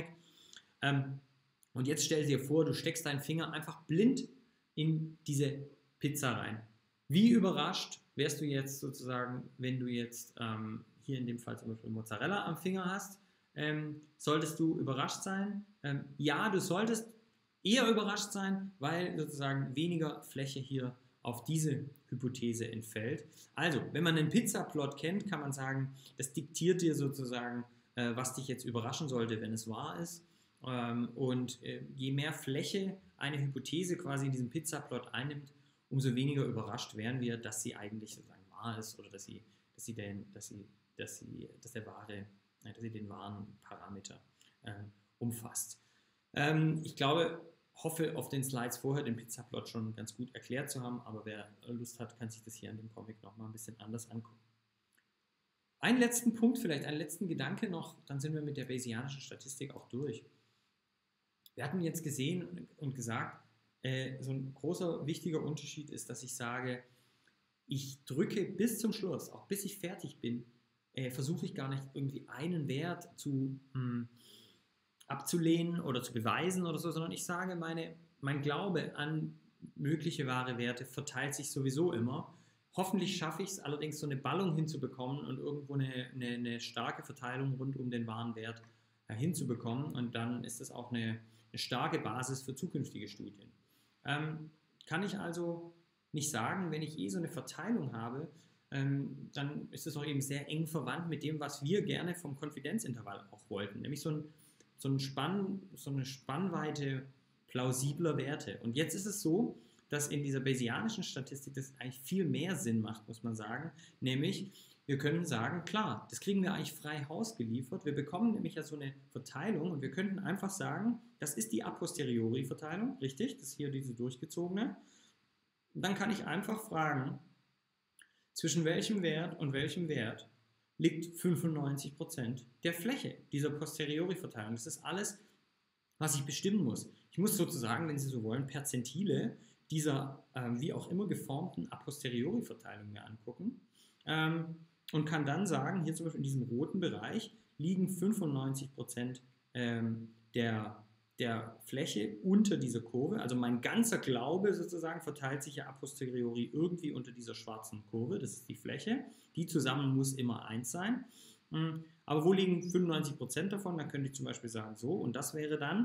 Speaker 1: Ähm, und jetzt stell dir vor, du steckst deinen Finger einfach blind in diese Pizza rein. Wie überrascht wärst du jetzt sozusagen, wenn du jetzt ähm, hier in dem Fall zum Beispiel Mozzarella am Finger hast? Ähm, solltest du überrascht sein? Ähm, ja, du solltest eher überrascht sein, weil sozusagen weniger Fläche hier auf diese Hypothese entfällt. Also, wenn man einen Pizzaplot kennt, kann man sagen, das diktiert dir sozusagen, äh, was dich jetzt überraschen sollte, wenn es wahr ist. Ähm, und äh, je mehr Fläche eine Hypothese quasi in diesem Pizzaplot einnimmt, umso weniger überrascht wären wir, dass sie eigentlich sozusagen wahr ist oder dass sie, dass sie, den, dass sie, dass sie, dass der wahre, dass sie den wahren Parameter äh, umfasst. Ähm, ich glaube, hoffe auf den Slides vorher den Pizzaplot schon ganz gut erklärt zu haben, aber wer Lust hat, kann sich das hier an dem Comic nochmal ein bisschen anders angucken. Einen letzten Punkt, vielleicht einen letzten Gedanke noch, dann sind wir mit der Bayesianischen Statistik auch durch. Wir hatten jetzt gesehen und gesagt, äh, so ein großer, wichtiger Unterschied ist, dass ich sage, ich drücke bis zum Schluss, auch bis ich fertig bin, äh, versuche ich gar nicht irgendwie einen Wert zu mh, abzulehnen oder zu beweisen oder so, sondern ich sage, meine, mein Glaube an mögliche wahre Werte verteilt sich sowieso immer. Hoffentlich schaffe ich es allerdings, so eine Ballung hinzubekommen und irgendwo eine, eine, eine starke Verteilung rund um den wahren Wert äh, hinzubekommen, und dann ist das auch eine, eine starke Basis für zukünftige Studien. Ähm, kann ich also nicht sagen, wenn ich eh so eine Verteilung habe, ähm, dann ist es auch eben sehr eng verwandt mit dem, was wir gerne vom Konfidenzintervall auch wollten, nämlich so ein So, ein Spann, so eine Spannweite plausibler Werte. Und jetzt ist es so, dass in dieser Bayesianischen Statistik das eigentlich viel mehr Sinn macht, muss man sagen. Nämlich, wir können sagen, klar, das kriegen wir eigentlich frei Haus geliefert. Wir bekommen nämlich ja so eine Verteilung und wir könnten einfach sagen, das ist die a posteriori Verteilung, richtig? Das ist hier diese durchgezogene. Und dann kann ich einfach fragen, zwischen welchem Wert und welchem Wert liegt fünfundneunzig Prozent der Fläche dieser Posteriori-Verteilung. Das ist alles, was ich bestimmen muss. Ich muss sozusagen, wenn Sie so wollen, Perzentile dieser ähm, wie auch immer geformten a posteriori-Verteilung mir angucken ähm, und kann dann sagen, hier zum Beispiel in diesem roten Bereich liegen fünfundneunzig Prozent ähm, der, der Fläche unter dieser Kurve. Also mein ganzer Glaube sozusagen verteilt sich ja a posteriori irgendwie unter dieser schwarzen Kurve. Das ist die Fläche. Die zusammen muss immer eins sein. Aber wo liegen fünfundneunzig Prozent davon? Dann könnte ich zum Beispiel sagen, so, und das wäre dann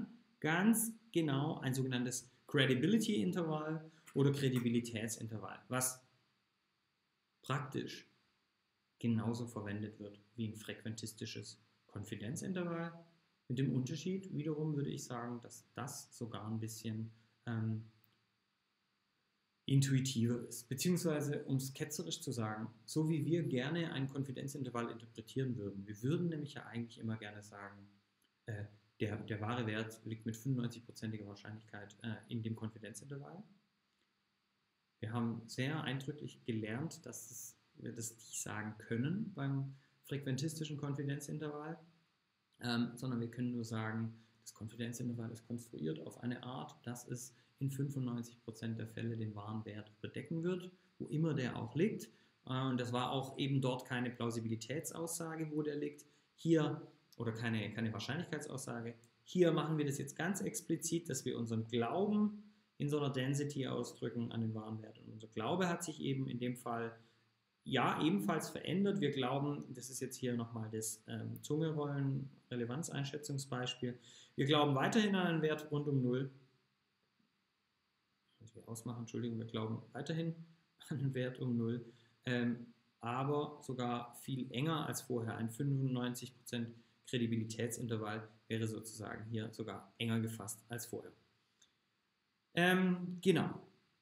Speaker 1: ganz genau ein sogenanntes Credibility-Intervall oder Kredibilitätsintervall, was praktisch genauso verwendet wird wie ein frequentistisches Konfidenzintervall. Mit dem Unterschied wiederum würde ich sagen, dass das sogar ein bisschen ähm, intuitiver ist. Beziehungsweise, um es ketzerisch zu sagen, so wie wir gerne einen Konfidenzintervall interpretieren würden. Wir würden nämlich ja eigentlich immer gerne sagen, äh, der, der wahre Wert liegt mit fünfundneunzig-prozentiger Wahrscheinlichkeit äh, in dem Konfidenzintervall. Wir haben sehr eindrücklich gelernt, dass es, wir das nicht sagen können beim frequentistischen Konfidenzintervall, ähm, sondern wir können nur sagen, das Konfidenzintervall ist konstruiert auf eine Art, dass es in fünfundneunzig Prozent der Fälle den wahren Wert überdecken wird, wo immer der auch liegt. Und das war auch eben dort keine Plausibilitätsaussage, wo der liegt. Hier, oder keine, keine Wahrscheinlichkeitsaussage. Hier machen wir das jetzt ganz explizit, dass wir unseren Glauben in so einer Density ausdrücken an den wahren Wert. Und unser Glaube hat sich eben in dem Fall ja ebenfalls verändert. Wir glauben, das ist jetzt hier nochmal das ähm, Zungenrollen-Relevanzeinschätzungsbeispiel, wir glauben weiterhin an einen Wert rund um null. Also wir ausmachen, Entschuldigung, wir glauben weiterhin an einen Wert um null, ähm, aber sogar viel enger als vorher. Ein fünfundneunzig Prozent Kredibilitätsintervall wäre sozusagen hier sogar enger gefasst als vorher. Ähm, genau.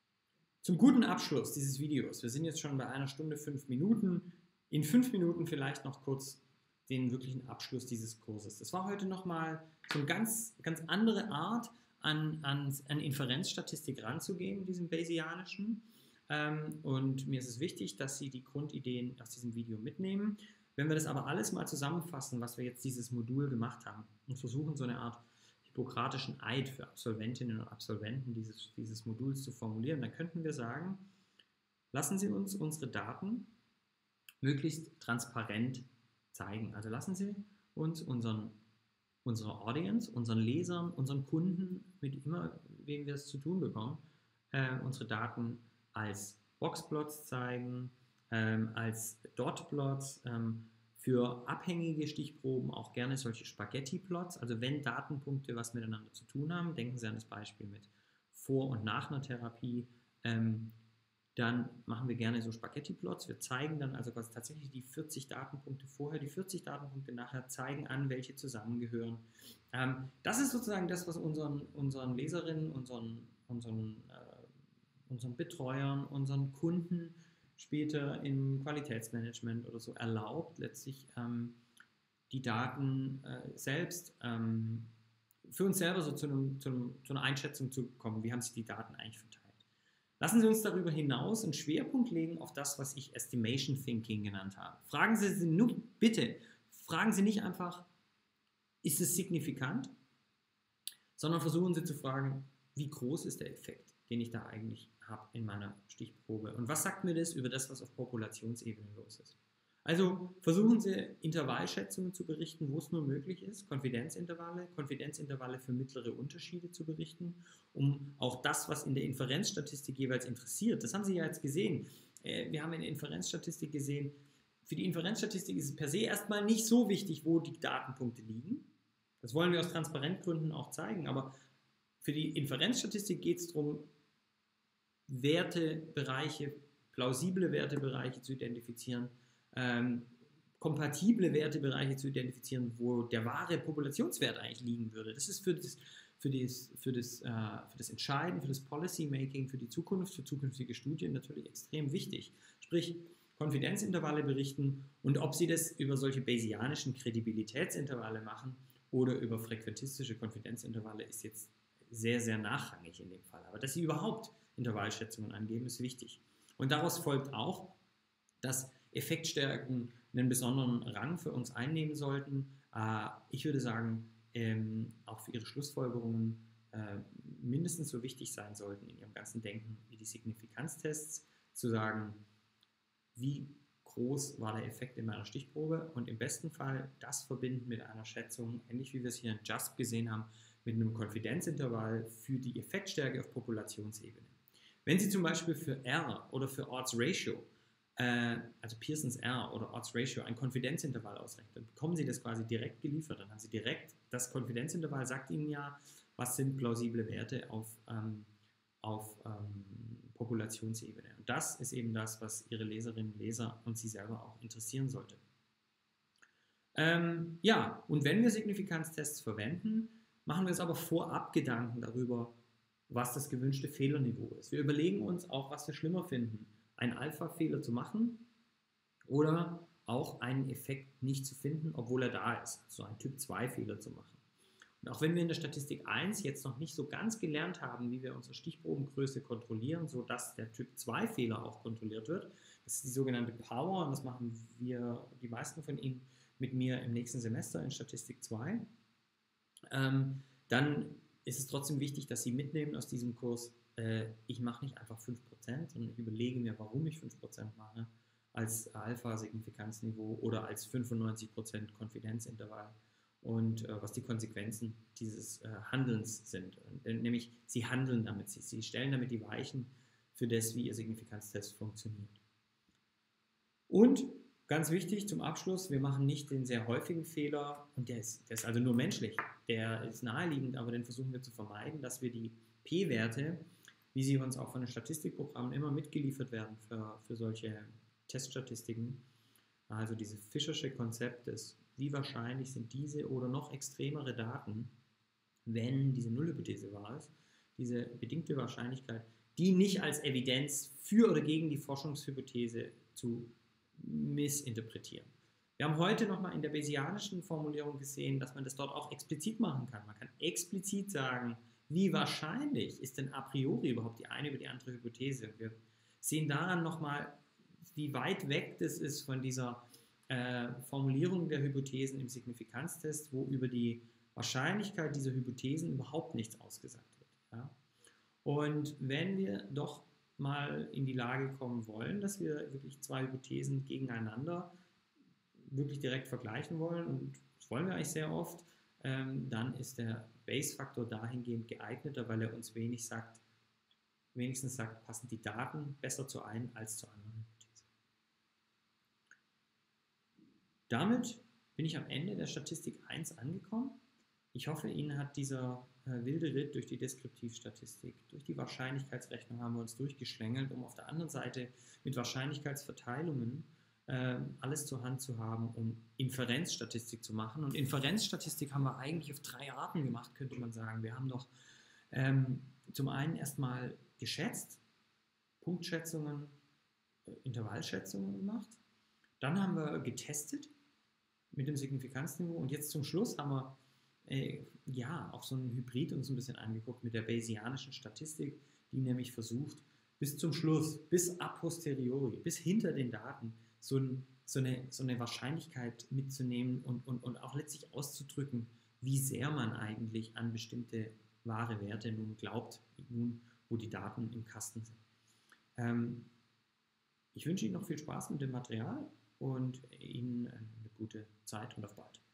Speaker 1: Zum guten Abschluss dieses Videos, wir sind jetzt schon bei einer Stunde fünf Minuten, in fünf Minuten vielleicht noch kurz den wirklichen Abschluss dieses Kurses. Das war heute nochmal so eine ganz, ganz andere Art, an, an, an Inferenzstatistik ranzugehen, diesem Bayesianischen. Ähm, und mir ist es wichtig, dass Sie die Grundideen aus diesem Video mitnehmen. Wenn wir das aber alles mal zusammenfassen, was wir jetzt dieses Modul gemacht haben und versuchen, so eine Art hippokratischen Eid für Absolventinnen und Absolventen dieses, dieses Moduls zu formulieren, dann könnten wir sagen, lassen Sie uns unsere Daten möglichst transparent zeigen. Also lassen Sie uns unseren, unsere Audience, unseren Lesern, unseren Kunden, mit immer wem wir es zu tun bekommen, äh, unsere Daten als Boxplots zeigen, ähm, als Dotplots, ähm, für abhängige Stichproben auch gerne solche Spaghetti-Plots, also wenn Datenpunkte was miteinander zu tun haben, denken Sie an das Beispiel mit vor und nach einer Therapie, ähm, dann machen wir gerne so Spaghetti-Plots. Wir zeigen dann also tatsächlich die vierzig Datenpunkte vorher, die vierzig Datenpunkte nachher, zeigen an, welche zusammengehören. Ähm, das ist sozusagen das, was unseren, unseren Leserinnen, unseren, unseren, äh, unseren Betreuern, unseren Kunden später im Qualitätsmanagement oder so erlaubt, letztlich ähm, die Daten äh, selbst ähm, für uns selber so zu, einem, zu, einem, zu einer Einschätzung zu kommen, wie haben sich die Daten eigentlich verteilt. Lassen Sie uns darüber hinaus einen Schwerpunkt legen auf das, was ich Estimation Thinking genannt habe. Fragen Sie sich nur, bitte, fragen Sie nicht einfach, ist es signifikant, sondern versuchen Sie zu fragen, wie groß ist der Effekt, den ich da eigentlich habe in meiner Stichprobe. Und was sagt mir das über das, was auf Populationsebene los ist? Also versuchen Sie Intervallschätzungen zu berichten, wo es nur möglich ist, Konfidenzintervalle, Konfidenzintervalle für mittlere Unterschiede zu berichten, um auch das, was in der Inferenzstatistik jeweils interessiert, das haben Sie ja jetzt gesehen. Wir haben in der Inferenzstatistik gesehen, für die Inferenzstatistik ist es per se erstmal nicht so wichtig, wo die Datenpunkte liegen. Das wollen wir aus Transparentgründen auch zeigen, aber für die Inferenzstatistik geht es darum, Wertebereiche, plausible Wertebereiche zu identifizieren, ähm, kompatible Wertebereiche zu identifizieren, wo der wahre Populationswert eigentlich liegen würde. Das ist für das, für das, für das, äh, für das Entscheiden, für das Policy-Making, für die Zukunft, für zukünftige Studien natürlich extrem wichtig. Sprich, Konfidenzintervalle berichten und ob Sie das über solche bayesianischen Kredibilitätsintervalle machen oder über frequentistische Konfidenzintervalle ist jetzt sehr, sehr nachrangig in dem Fall. Aber dass Sie überhaupt Intervallschätzungen angeben, ist wichtig. Und daraus folgt auch, dass Effektstärken einen besonderen Rang für uns einnehmen sollten. Ich würde sagen, auch für Ihre Schlussfolgerungen mindestens so wichtig sein sollten in Ihrem ganzen Denken wie die Signifikanztests, zu sagen, wie groß war der Effekt in meiner Stichprobe und im besten Fall das verbinden mit einer Schätzung, ähnlich wie wir es hier in JASP gesehen haben, mit einem Konfidenzintervall für die Effektstärke auf Populationsebene. Wenn Sie zum Beispiel für R oder für Odds Ratio, äh, also Pearson's R oder Odds Ratio, ein Konfidenzintervall ausrechnen, dann bekommen Sie das quasi direkt geliefert. Dann haben Sie direkt, das Konfidenzintervall sagt Ihnen ja, was sind plausible Werte auf, ähm, auf ähm, Populationsebene. Und das ist eben das, was Ihre Leserinnen, Leser und Sie selber auch interessieren sollte. Ähm, ja, und wenn wir Signifikanztests verwenden, machen wir uns aber vorab Gedanken darüber, was das gewünschte Fehlerniveau ist. Wir überlegen uns auch, was wir schlimmer finden, einen Alpha-Fehler zu machen oder auch einen Effekt nicht zu finden, obwohl er da ist, so einen Typ zwei Fehler zu machen. Und auch wenn wir in der Statistik eins jetzt noch nicht so ganz gelernt haben, wie wir unsere Stichprobengröße kontrollieren, sodass der Typ zwei Fehler auch kontrolliert wird, das ist die sogenannte Power, und das machen wir, die meisten von Ihnen, mit mir im nächsten Semester in Statistik zwei, ähm, dann ist es trotzdem wichtig, dass Sie mitnehmen aus diesem Kurs, äh, ich mache nicht einfach fünf Prozent, sondern ich überlege mir, warum ich fünf Prozent mache, als Alpha-Signifikanzniveau oder als fünfundneunzig Prozent Konfidenzintervall und äh, was die Konsequenzen dieses äh, Handelns sind. Und, äh, nämlich, Sie handeln damit, Sie, Sie stellen damit die Weichen für das, wie Ihr Signifikanztest funktioniert. Und ganz wichtig zum Abschluss, wir machen nicht den sehr häufigen Fehler, und der ist, der ist also nur menschlich, der ist naheliegend, aber den versuchen wir zu vermeiden, dass wir die P-Werte, wie sie uns auch von den Statistikprogrammen immer mitgeliefert werden für, für solche Teststatistiken, also dieses Fischersche Konzept des, wie wahrscheinlich sind diese oder noch extremere Daten, wenn diese Nullhypothese wahr ist, diese bedingte Wahrscheinlichkeit, die nicht als Evidenz für oder gegen die Forschungshypothese zu missinterpretieren. Wir haben heute nochmal in der Bayesianischen Formulierung gesehen, dass man das dort auch explizit machen kann. Man kann explizit sagen, wie wahrscheinlich ist denn a priori überhaupt die eine über die andere Hypothese. Wir sehen daran nochmal, wie weit weg das ist von dieser äh, Formulierung der Hypothesen im Signifikanztest, wo über die Wahrscheinlichkeit dieser Hypothesen überhaupt nichts ausgesagt wird. Ja? Und wenn wir doch mal in die Lage kommen wollen, dass wir wirklich zwei Hypothesen gegeneinander wirklich direkt vergleichen wollen, und das wollen wir eigentlich sehr oft, ähm, dann ist der Bayes-Faktor dahingehend geeigneter, weil er uns wenig sagt, wenigstens sagt, passen die Daten besser zur einen als zur anderen Hypothese. Damit bin ich am Ende der Statistik eins angekommen. Ich hoffe, Ihnen hat dieser äh, wilde Ritt durch die Deskriptivstatistik, durch die Wahrscheinlichkeitsrechnung haben wir uns durchgeschlängelt, um auf der anderen Seite mit Wahrscheinlichkeitsverteilungen äh, alles zur Hand zu haben, um Inferenzstatistik zu machen. Und Inferenzstatistik haben wir eigentlich auf drei Arten gemacht, könnte man sagen. Wir haben doch ähm, zum einen erstmal geschätzt, Punktschätzungen, äh, Intervallschätzungen gemacht. Dann haben wir getestet mit dem Signifikanzniveau, und jetzt zum Schluss haben wir Äh, ja, auch so ein Hybrid uns ein bisschen angeguckt mit der Bayesianischen Statistik, die nämlich versucht, bis zum Schluss, bis a posteriori, bis hinter den Daten so, ein, so, eine, so eine Wahrscheinlichkeit mitzunehmen und, und, und auch letztlich auszudrücken, wie sehr man eigentlich an bestimmte wahre Werte nun glaubt, nun, wo die Daten im Kasten sind. Ähm, ich wünsche Ihnen noch viel Spaß mit dem Material und Ihnen eine gute Zeit und auf bald.